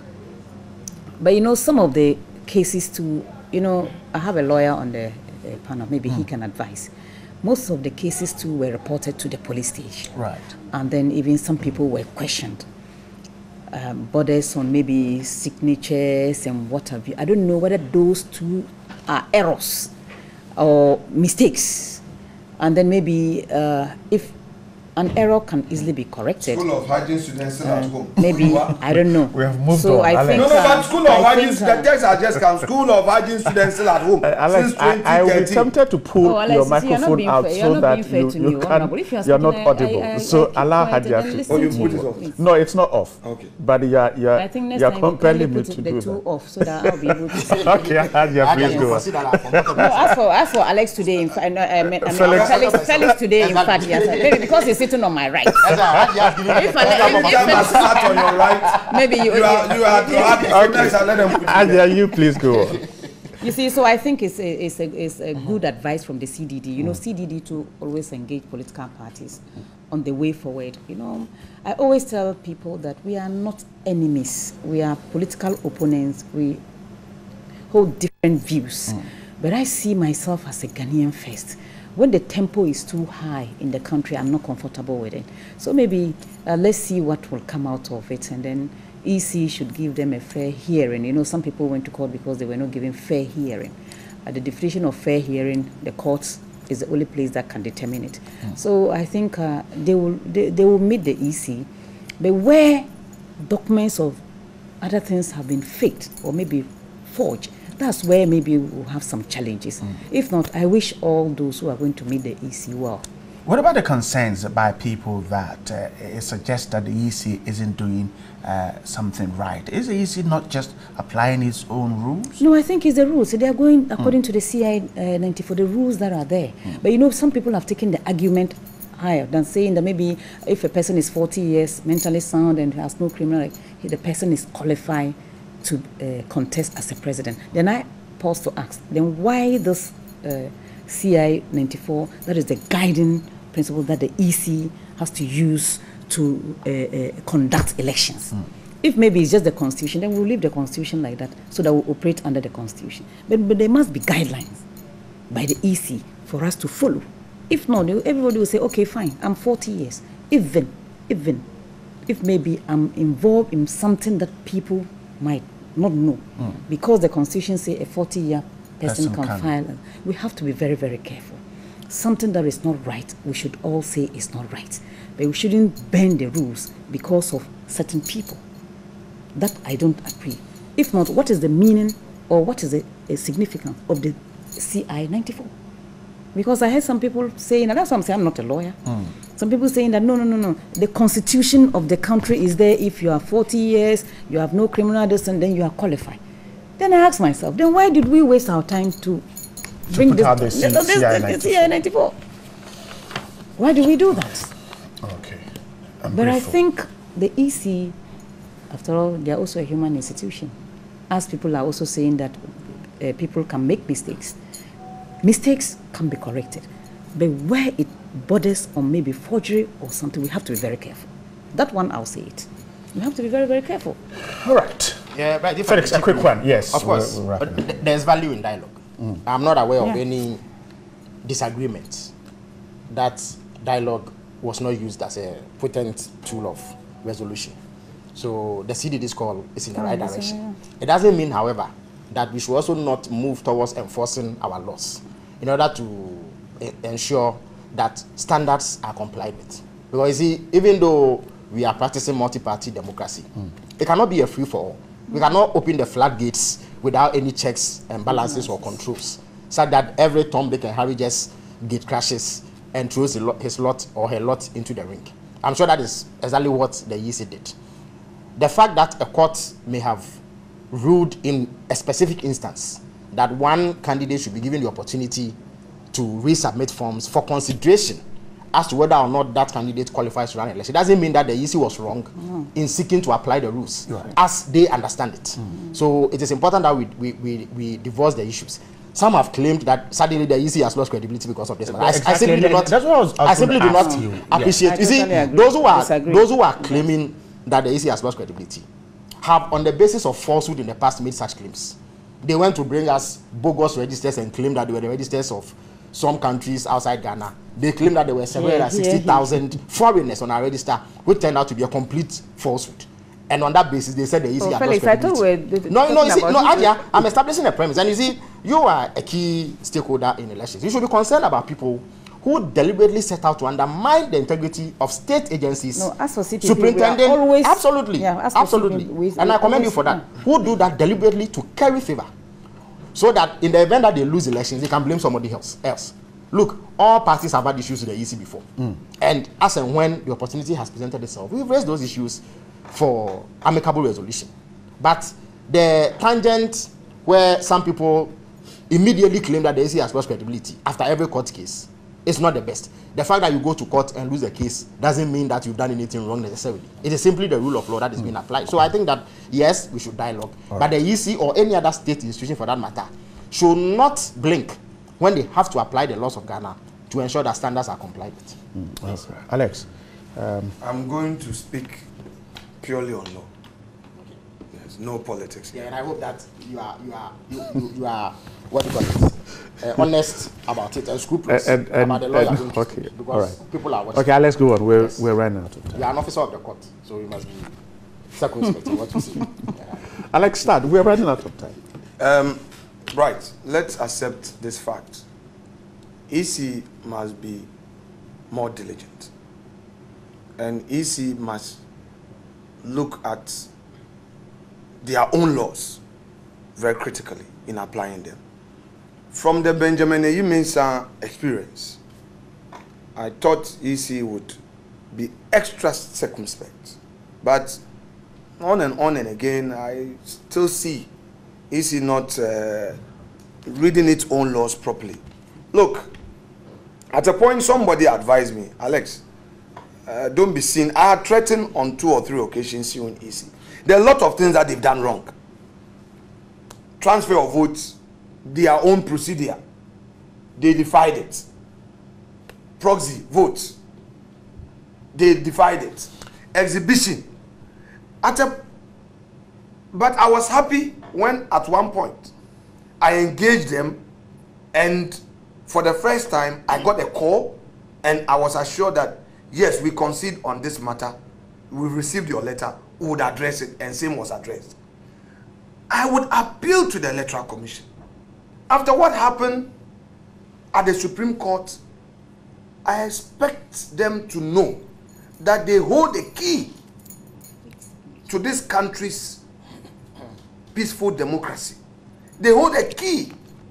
But you know, some of the cases too, you know, I have a lawyer on the uh, panel, maybe mm. he can advise. Most of the cases too were reported to the police station. Right. And then even some people were questioned. Um, borders on maybe signatures and what have you. I don't know whether those two are errors or mistakes. And then maybe uh, if an error can easily be corrected. School of hygiene students still uh, at home. Maybe, I don't know. We have moved so on. I Alex. think, no, no, but uh, school of I hygiene, think, the uh, text are just come. School of hygiene students still at home. Uh, Alex, since I, I will be tempted to pull oh, Alex, your see, microphone out fair. so that fair you, to you me, can, if you you're not speaking, audible. I, I, so I allow quiet Hadia and to. listen Oh, you to put you, it off. please. No, it's not off. Okay. But you're, you're, I think next you're time you compelling can me put to the do two that. off so that I'll be able to see. Okay, Hadia, please go on. No, as for as for Alex today, in fact, no, I mean, I mean Felix. Felix, Felix today, in fact, yes, maybe because he's sitting on my right. If I- if- if- Sat on your right. Maybe you. You are you are to have the next and let them put you there. Hadia, you please go on. You see, so I think it's a, it's a, it's a good advice from the C D D. You know, C D D to always engage political parties on the way forward. You know, I always tell people that we are not enemies. We are political opponents. We hold different views. Mm. But I see myself as a Ghanaian first. When the tempo is too high in the country, I'm not comfortable with it. So maybe uh, let's see what will come out of it, and then E C should give them a fair hearing. You know, some people went to court because they were not given fair hearing. At the definition of fair hearing, the courts is the only place that can determine it. Mm. So I think uh, they will they, they will meet the E C, but where documents of other things have been faked or maybe forged, that's where maybe we'll have some challenges. Mm. If not, I wish all those who are going to meet the E C well. What about the concerns by people that uh, it suggests that the E C isn't doing uh, something right? Is the E C not just applying its own rules? No, I think it's the rules. They are going according mm. to the C I ninety-four, the rules that are there. Mm. But you know, some people have taken the argument higher than saying that maybe if a person is forty years, mentally sound and has no criminal, like, the person is qualified to uh, contest as a president. Then I pause to ask, then why this uh, C I ninety-four, that is the guiding principle that the E C has to use to uh, uh, conduct elections. Mm. If maybe it's just the constitution, then we'll leave the constitution like that so that we'll operate under the constitution. But, but there must be guidelines by the E C for us to follow. If not, everybody will say, okay, fine, I'm forty years. Even, even, if maybe I'm involved in something that people might not know, mm. because the constitution says a forty-year person, person can, can file. We have to be very, very careful. Something that is not right, we should all say is not right. But we shouldn't bend the rules because of certain people. That I don't agree. If not, what is the meaning or what is the, the significance of the C I ninety-four? Because I heard some people saying, and that's what I'm saying, I'm not a lawyer. Mm. Some people saying that, no, no, no, no. The constitution of the country is there. If you are forty years, you have no criminal this, and then you are qualified. Then I ask myself, then why did we waste our time to, to bring this, this, this, this C I ninety-four? Why do we do that? Okay. I'm but grateful. I think the E C, after all, they are also a human institution. As people are also saying that uh, people can make mistakes. Mistakes can be corrected. But where it borders on maybe forgery or something, we have to be very careful. That one, I'll say it. We have to be very, very careful. All right. Yeah, but Felix, a quick one. Yes. Of course. We're, we're but th there's value in dialogue. Mm. I'm not aware yeah. of any disagreement that dialogue was not used as a potent tool of resolution. So the C D D's call is in the oh, right direction. Yeah. It doesn't mean, however, that we should also not move towards enforcing our laws in order to e ensure that standards are complied with. Because you see, even though we are practicing multi-party democracy, mm. it cannot be a free-for-all. We cannot open the floodgates without any checks and balances or controls, such that every Tom, Dick, and Harry just gate crashes and throws his lot or her lot into the ring. I'm sure that is exactly what the E C did. The fact that a court may have ruled in a specific instance that one candidate should be given the opportunity to resubmit forms for consideration as to whether or not that candidate qualifies to run an election, it doesn't mean that the E C was wrong mm. in seeking to apply the rules right. as they understand it. Mm. So it is important that we, we, we, we divorce the issues. some have claimed that suddenly the E C has lost credibility because of this. I, Exactly. I simply do not. That's what I was- I was I simply do gonna not ask you. appreciate. Yeah. You see, I totally agree. those who are Disagree. those who are claiming that the E C has lost credibility have, on the basis of falsehood in the past, made such claims. They went to bring us bogus registers and claim that they were the registers of some countries outside Ghana. They claimed that there were seven hundred sixty thousand foreigners on our register, which turned out to be a complete falsehood. And on that basis, they said the E C Oh, had Felix, lost I thought credibility. we were No, no, you see, talking no, about- Adia, I'm establishing a premise. And you see, you are a key stakeholder in elections. You should be concerned about people who deliberately set out to undermine the integrity of state agencies. No, as for C P P, superintendent, we are always- absolutely, yeah, as for absolutely. C P P, we- and we I commend you always- for that. yeah. Who do that deliberately to curry favor, so that in the event that they lose elections, they can blame somebody else. else. Look, all parties have had issues with the E C before, mm. and as and when the opportunity has presented itself, we've raised those issues for amicable resolution. But the tangent where some people immediately claim that the E C has lost credibility after every court case is not the best. The fact that you go to court and lose a case doesn't mean that you've done anything wrong necessarily. It is simply the rule of law that is mm. being applied. So I think that, yes, we should dialogue. All but right. the E C or any other state institution for that matter should not blink when they have to apply the laws of Ghana to ensure that standards are complied with. Mm. Yes. Alex? Um, I'm going to speak purely on law. There's no politics here. Yeah, and I hope that you are, you are, you, you, you are, what do you call it, uh, honest about it and scrupulous and, and, about the law you're and, going to okay, speak, because all right. people are watching. Okay, let's go on. We're, Yes. we're running out of time. You are an officer of the court, so you must be circumspect in what you say. Yeah. Alex, start. We're running out of time. Um, right. Let's accept this fact. E C must be more diligent. And E C must look at their own laws very critically in applying them. From the Benjamin Eyimensah experience, I thought E C would be extra circumspect. But on and on and again, I still see E C not uh, reading its own laws properly. Look, at a point somebody advised me, Alex, uh, don't be seen. I had threatened on two or three occasions you in E C. There are a lot of things that they've done wrong. Transfer of votes, their own procedure, they defied it. Proxy votes, they defied it. Exhibition. At a, but I was happy when at one point I engaged them, and for the first time I got a call and I was assured that yes, we concede on this matter, we received your letter, we would address it, and same was addressed. I would appeal to the Electoral Commission. After what happened at the Supreme Court, I expect them to know that they hold the key to this country's peaceful democracy. They hold a key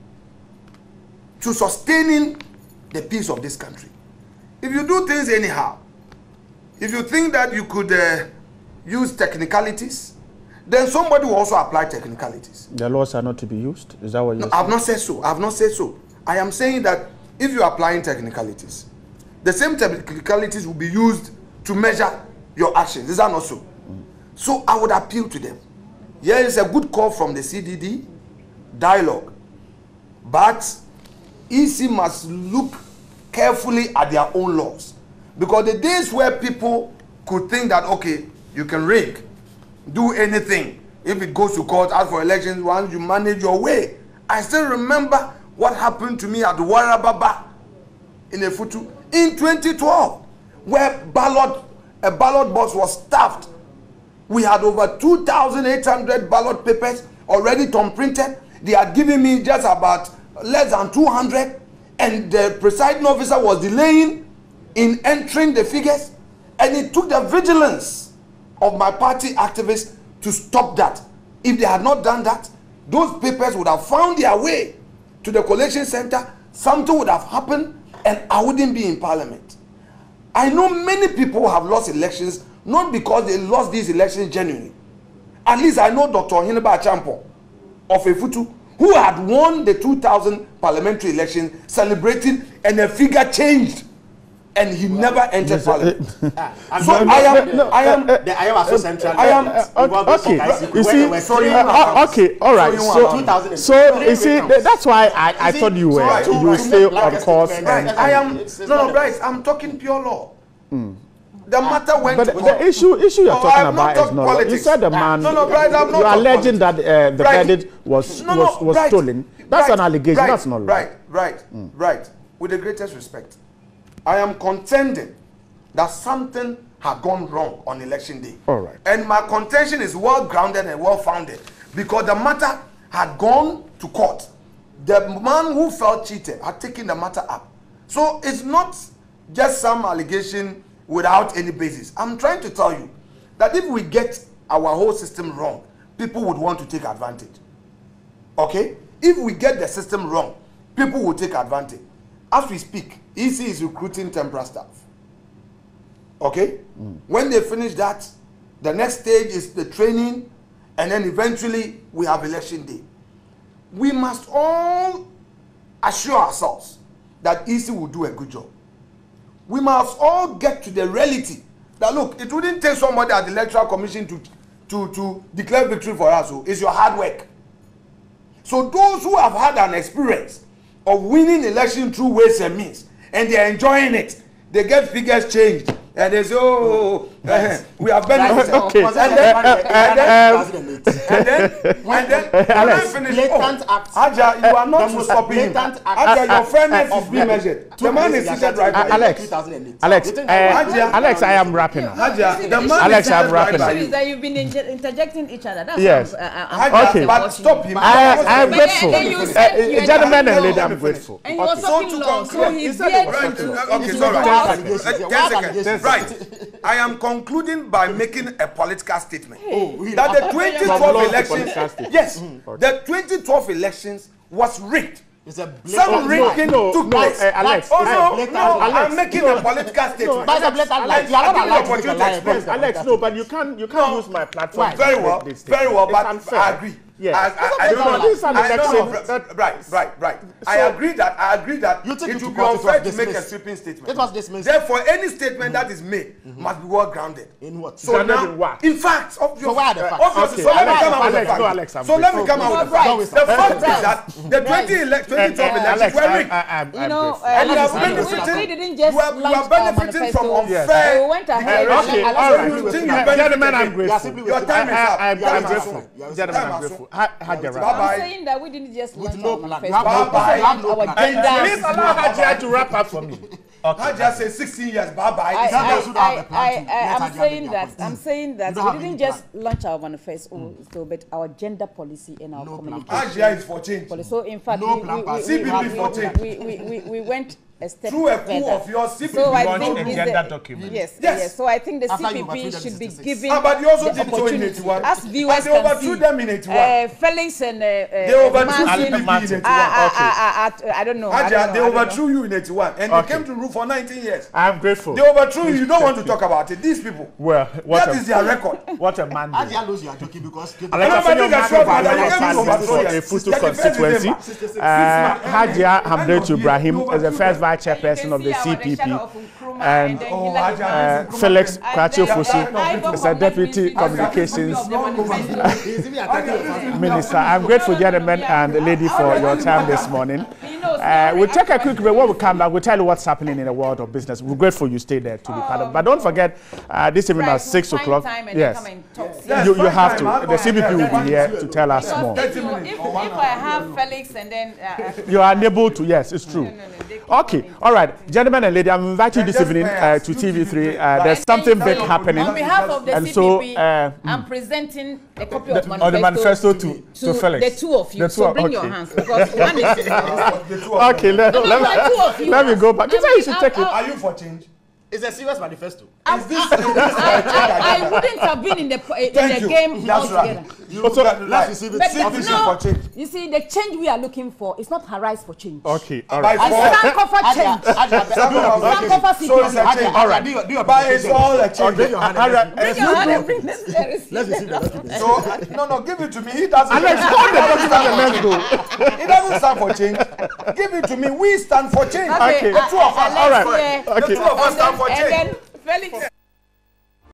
to sustaining the peace of this country. If you do things anyhow, if you think that you could uh, use technicalities, then somebody will also apply technicalities. The laws are not to be used? Is that what you're No, saying? I've not said so. I've not said so. I am saying that if you are applying technicalities, the same technicalities will be used to measure your actions. Is that not so? Mm. So I would appeal to them. Here is a good call from the C D D, dialogue. But E C must look carefully at their own laws. Because the days where people could think that, okay, you can rig, do anything. If it goes to court, ask for elections, once you manage your way. I still remember what happened to me at Warababa in Efutu in twenty twelve, where ballot, a ballot box was stuffed. We had over two thousand eight hundred ballot papers already thumb-printed. They had given me just about less than two hundred, and the presiding officer was delaying in entering the figures, and it took the vigilance of my party activists to stop that. If they had not done that, those papers would have found their way to the collation center, something would have happened, and I wouldn't be in parliament. I know many people have lost elections, not because they lost these elections genuinely. At least I know Doctor Hineba Achampo of Efutu, who had won the two thousand parliamentary election, celebrating, and the figure changed and he well, never entered parliament. Uh, so no, I am, no, I am, uh, the I am so central. I am, uh, okay, okay. You see, sorry, uh, okay, all right. So, so you see, that's why I, I thought you were, right, you will stay on course. Right. I am, no, no, Bryce, I'm talking pure law. Mm. The matter went but to the court. issue issue you're oh, talking about not is not. Politics. You said the man. No, no, Bryce, I'm not you are alleging that uh, the right. verdict was no, no, was, was right. stolen. That's right. an allegation. Right. That's not law. Right, right, mm. right. With the greatest respect, I am contending that something had gone wrong on election day. All right. And my contention is well grounded and well founded because the matter had gone to court. The man who felt cheated had taken the matter up. So it's not just some allegation without any basis. I'm trying to tell you that if we get our whole system wrong, people would want to take advantage. Okay? If we get the system wrong, people will take advantage. As we speak, E C is recruiting temporary staff. Okay? Mm. When they finish that, the next stage is the training, and then eventually we have election day. We must all assure ourselves that E C will do a good job. We must all get to the reality that look, it wouldn't take somebody at the electoral commission to to to declare victory for us. So it's your hard work. So those who have had an experience of winning election through ways and means, and they are enjoying it, they get figures changed, and they say, oh, uh, we have benefited. Okay. And then, and then, and then, and then, when I finish, oh, Aja, you are not stopping him. Aja, your fairness is being measured. The man is seated right by you. Alex, Alex, uh, Alex, I am wrapping up. Aja, the man Alex, is I'm seated wrapping right up. by you. That you've been interjecting each other. That's yes. Uh, Aja, okay. But stop him. I, I am grateful. Then you Uh, said you gentlemen and had- ladies, I'm grateful. And he was Okay. talking So to law, so conclude- he Is that veered right? to- Okay, into sorry. the Ten wild seconds. Ten seconds. Right. I am concluding by making a political statement. Oh, that the twenty twelve elections, yes, mm-hmm. the twenty twelve elections was rigged. It's a Some rigging no, took no, place. uh, Alex, oh, no, Alex, no, Alex, I'm making no, a political statement. no, But it's a blatant lie. Alex, You are not I give you allowed to opportunity make a to lie. explain. Alex, no, but you can't you can't No. use my platform. Right. Very well, This very well, It's but unfair. I agree. Yes. I, I, I No, don't no, know. this is an I don't election. know. That- Right, right, right. I So- agree that I agree that You took it it to would be court, it unfair was to make a dismissed. sweeping statement. It was dismissed. Therefore, any statement that is made must be well grounded. In what? So Grounded now, in what? in fact, obviously, So where are the facts? obviously, Okay, so let me Alex, come out with the Alex, fact. no, Alex, I'm so let me grateful. come out with the No, fact. Bryce. The fact is Bryce. that the twenty ele- twenty twelve Uh, elections Alex, were I, rigged. I, I'm, You I'm know, grateful. uh, And you are we- benefiting. we, we didn't just You are, you launch are our benefiting from manifesto. Yes. unfair. We went ahead. Uh, okay, and- all right. You think you Uh, benefited gentlemen, I'm it. grateful. You are simply Your time is I, up. I, I'm, Your I'm time is grateful. up. Gentlemen, Time I'm is grateful. up. Ha- Hajara. Bye-bye. I'm saying that we didn't just launch no our plan. manifesto. You have no We plan. have our And agenda. Please allow Hajara to wrap up for me. Hajia says sixteen years. Bye bye. I, Is that I, those who don't have I, a plan I, to I, let I'm Hajia saying make that their I'm point? saying that You don't we have didn't any just launch our manifesto, so, but our gender policy and our No plan. communication Hajia is for change. policy. So in fact, No we, plan we, pass. we, C P P we, for we, change. we, we, we, we went a step Through a coup further. of your C P P, So I launched think a is gender the, document. Yes, Yes. yes. So I think the After C you P overthrew P them should be in sixty-six. given Ah, but you also the did so in opportunity. eighty-one. As viewers And they can overthrew see, them in eighty-one. uh, Felix and uh, uh, They overthrew Martin, C P P in Martin. eighty-one. uh, uh, uh, uh, I don't know. I don't Hajia, know, they I don't know. overthrew you in eighty-one, and Okay. they came to rule for nineteen years. I'm grateful. They overthrew you. You don't want to talk about it. These people. Well, what That a, is their record. what a man. Hajia knows you are joking because. Alex, Remember, I think you your can man show over up, you our can party go back for to a Futu your- constituency. Uh, Hajia Hamdatu Ibrahim is the first vice chairperson of the C P P. And uh, Felix Kwatio Fosu is a deputy communications minister. I'm grateful, gentlemen and lady, for your time this morning. Uh, we'll take a quick break. When we come back, we'll tell you what's happening in the world of business. We're grateful you stay there to be part of it. But don't forget, uh, this evening at six o'clock, yes, you, you have to. The C P P will be here to tell us more. If, you, if, if I have Felix and then uh, You are unable to, yes, it's true. no, no, no, they Okay, all right, gentlemen and ladies, I'm inviting you this evening uh, to T V three. Uh, there's something big happening. On behalf of the And C P P, so, uh, I'm presenting a copy The- of manifesto, of the manifesto to- to, to Felix. the two of you. The two so of- bring okay. your hands because one is. Okay, let, No, no, let, the two of me, you. let me go back. You said you should I'll- take it. I'll- Are you for change? It's a serious manifesto. I, Is this, I, is this I, I, I wouldn't have been in the in Thank the you. game That's altogether. right. You So, got it let's right. receive it. But See the, vision no, for change. you see, the change we are looking for is not arise for change. Okay, all By right. force. It's Sankofa change. Sankofa Sankofa So it's a C P P. change. All right. Do your, do your But it's all a change. Bring your hand. All right. Bring your hand and bring this receipt. Let's receive the document. So uh, no, no, give it to me. He doesn't. Alex, hold the document and let's go. He doesn't stand for change. Give it to me. We stand for change. Okay, Okay. The two of us. uh, uh, All right. let's hear- The Okay. two of us And stand then, for and change. then Felix.